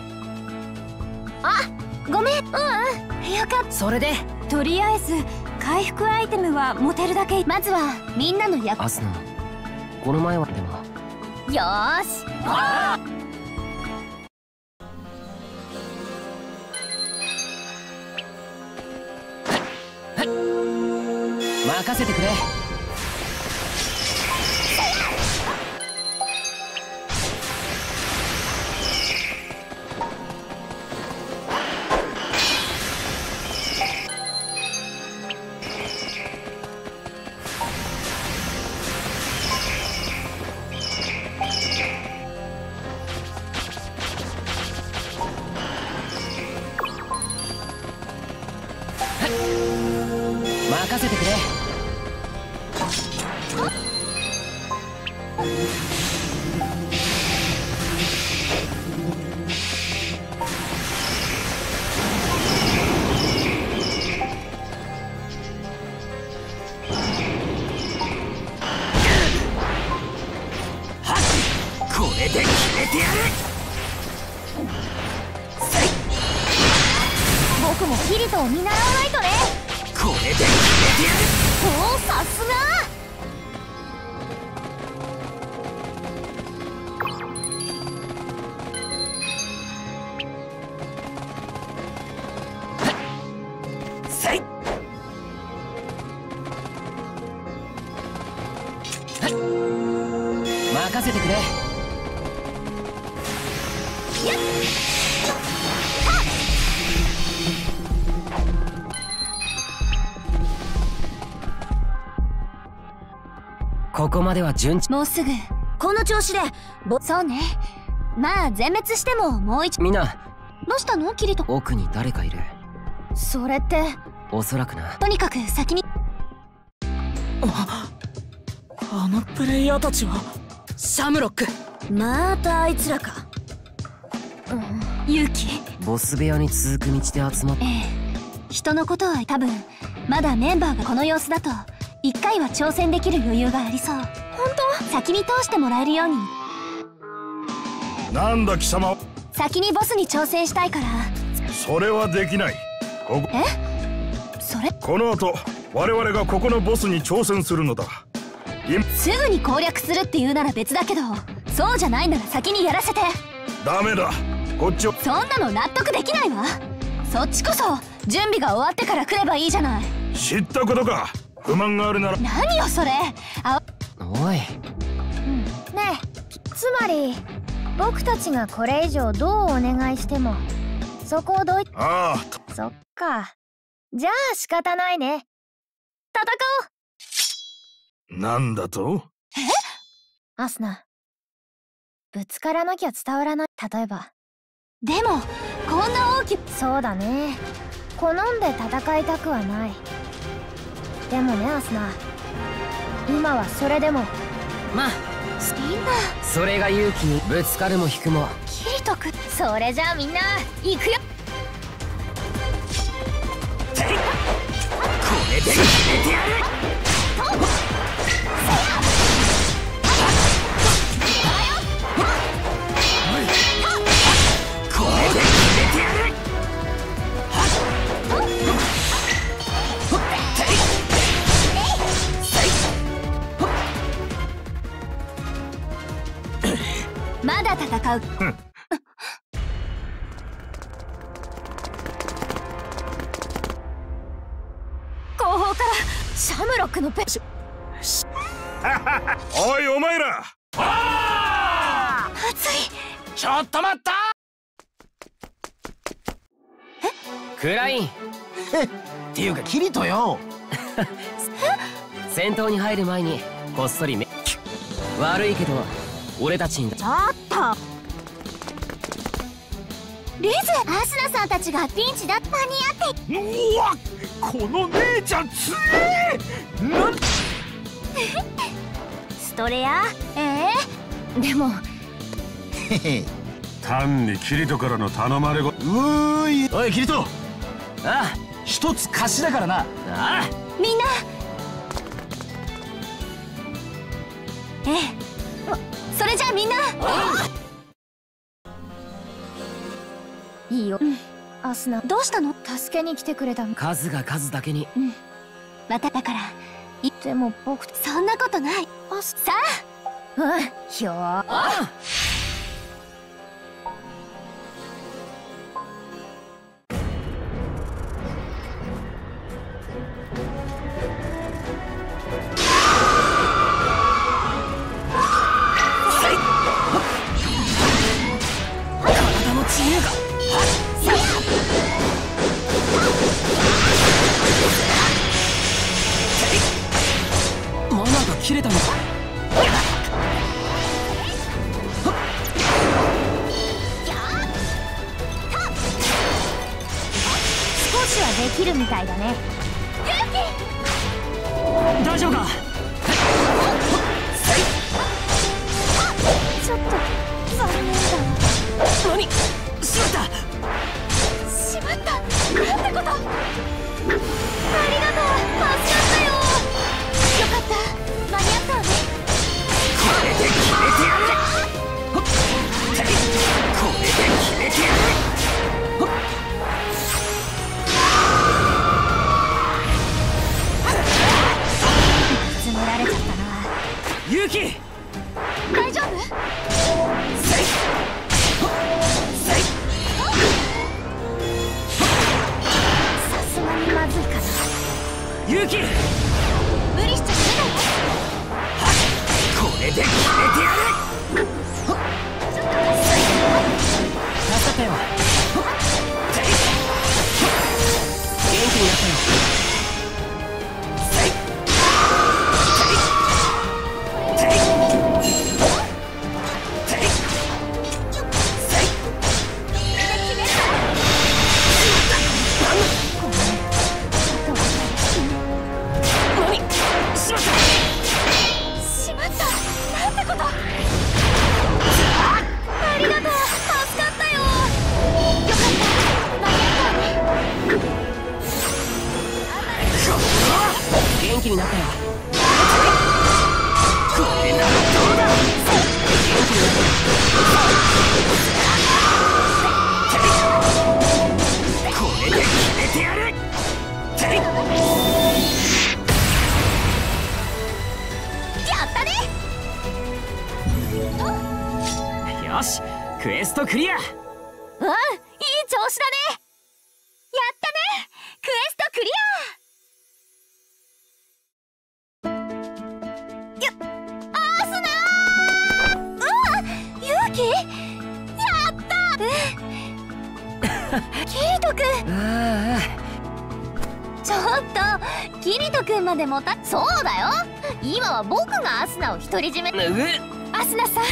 ごめん。よかった。 それでとりあえず回復アイテムは持てるだけ。まずはみんなのアスナ、この前はでも。 よーし。 任せてくれ。任せてくれ。 これで決めてやる。 僕もキリトを見習わないとね。 これで決めてやる。 おお、さすが。 せい。 任せてくれ。ここまでは順調。 もうすぐこの調子でそうね。まあ全滅してももう一。 みんなどうしたのキリト。 奥に誰かいる。 それっておそらくな。 とにかく先に。 あのプレイヤーたちはシャムロック。 またあいつらか。勇気。 ボス部屋に続く道で集まって。 人のことは多分まだメンバーがこの様子だと一回は挑戦できる余裕がありそう。本当？先に通してもらえるように。 なんだ貴様。 先にボスに挑戦したいから。 それはできない。 それこの後我々がここのボスに挑戦するのだ。 すぐに攻略するって言うなら別だけど、そうじゃないなら先にやらせて。 ダメだ、こっちを。 そんなの納得できないわ。そっちこそ準備が終わってから来ればいいじゃない。 知ったことか。不満があるなら。 何よそれ。 おい。 ねえ、つまり僕たちがこれ以上どうお願いしてもそこをどい。 ああ、そっか。じゃあ仕方ないね。戦おう。なんだと？ アスナ、ぶつからなきゃ伝わらない。例えば。 でもこんな大き。 そうだね。好んで戦いたくはない。でもね、アスナ、今はそれでも。 まあみんなそれが勇気に。ぶつかるも引くも。 キリト君。 それじゃあみんな行くよ。 これで決めてやる。 まだ戦う。後方からシャムロックのペッおいお前ら、 熱い。 ちょっと待った。 クラインっていうかキリトよ。 戦闘に入る前にこっそり悪いけど俺たちにちょっとリズ、アスナさんたちがピンチだ。間に合って。 うわ、この姉ちゃんつえなんストレア。でも単にキリトからの頼まれご。 おいキリト、 ああ一つ貸しだからな。 ああみんな。それじゃあみんな。いいよ。 アスナ、 どうしたの？ 助けに来てくれたの。 数が数だけに。 まただから。 でも僕、 そんなことない。さあ。 ひょー。 体の自由が。マナーが切れたのか。 少しはできるみたいだね。 大丈夫か。 ちょっと残念だ。 何しまった。 しまった。なんてこと。ありがとう。助かったよ。よかった。間に合ったわね。 これで決めてやる。これで決めてやる。 詰められちゃったな。 ユキ、 大丈夫？さすがにまずいかな。 ユキ、 無理しちゃダメだよ。 これで決めてやる。 助かったよ。元気になったよ。元気になったよ。 これならどうだ。 元気になったよ。 これで決めてやる。 やったね。 よし、クエストクリア。 いい調子だね。やったね。クエストクリア。キリトくん。ちょっとキリトくんまでもた。そうだよ。今は僕がアスナを独り占め。アスナさん、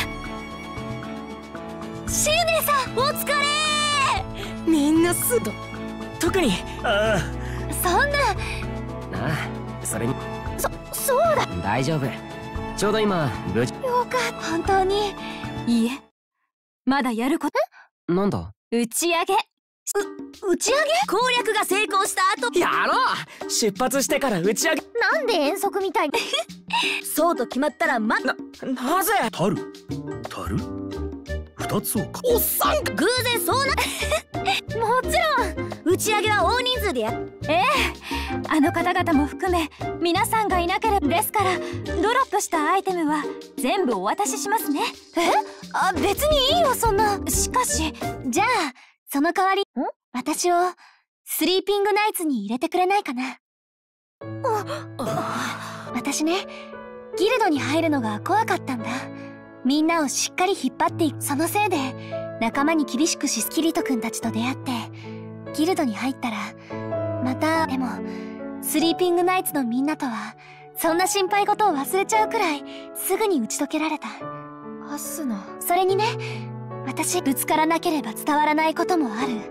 シュウネさん、お疲れ。 みんな特にそんな。 それにそうだ。 大丈夫。ちょうど今無事。 よかった。本当に。いいえ、まだやること。 なんだ。 打ち上げ。打ち上げ？攻略が成功した後。 やろう。出発してから打ち上げ。 なんで遠足みたい。そうと決まったらなぜ。 タル2つをか。 おっさん、偶然そうな。もちろん打ち上げは大人数でや。あの方々も含め皆さんがいなければですから、ドロップしたアイテムは全部お渡ししますね。 別にいいよそんな。しかしじゃあその代わり私をスリーピングナイツに入れてくれないかな。私ね、ギルドに入るのが怖かったんだ。みんなをしっかり引っ張っていく。そのせいで仲間に厳しくしキリト君たちと出会ってギルドに入ったらまた。でもスリーピングナイツのみんなとはそんな心配事を忘れちゃうくらいすぐに打ち解けられた。アスナ。それにね、私ぶつからなければ伝わらないこともある。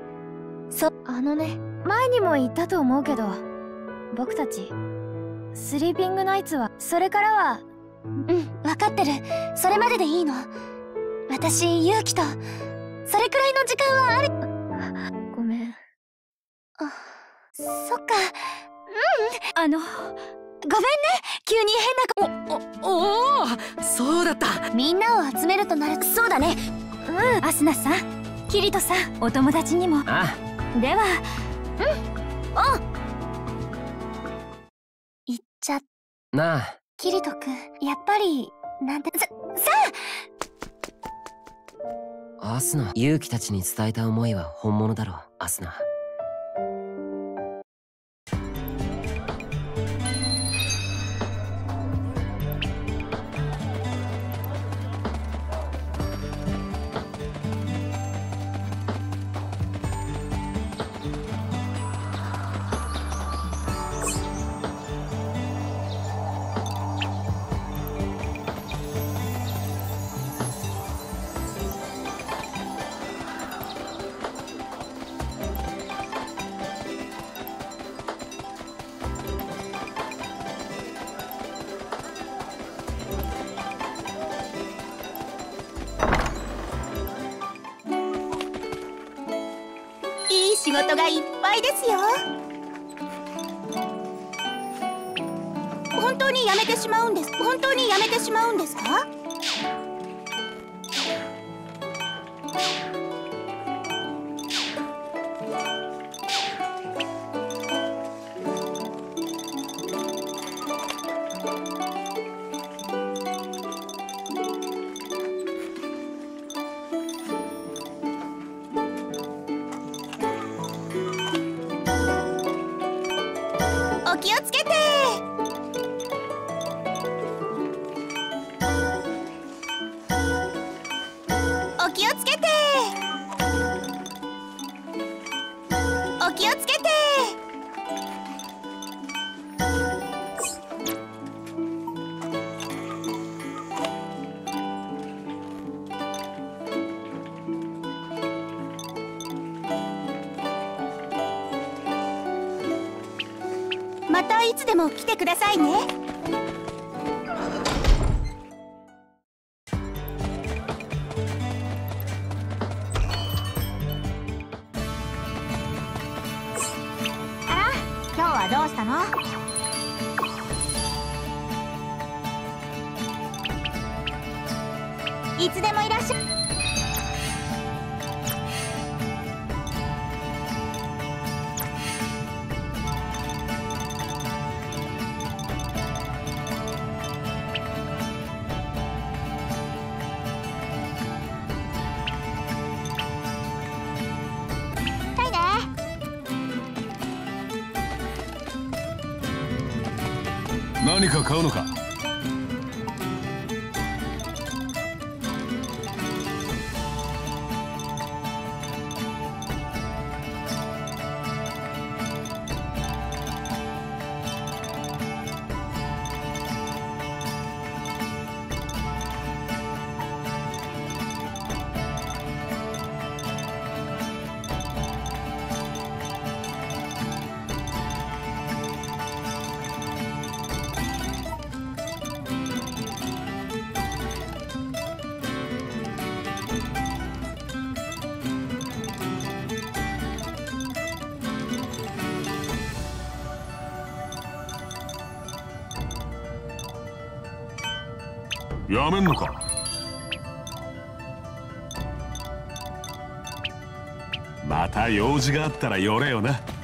前にも言ったと思うけど、僕たちスリーピングナイツはそれからは。 分かってる。それまででいいの。私勇気とそれくらいの時間はある。 ごめん。 そっか。ごめんね、急に変な。 おお、そうだった。 みんなを集めるとなる。そうだね。アスナさん、キリトさん、お友達にも。では行っちゃなあキリト君、やっぱりなんてさあアスナ、勇気たちに伝えた思いは本物だろう。アスナ、 仕事がいっぱいですよ。本当にやめてしまうんですか？お気をつけて。お気をつけて。お気をつけて。またいつでも来てくださいね。あら、今日はどうしたの？いつでもいらっしゃい。 何か買うのか？やめんのか？また用事があったら寄れよな。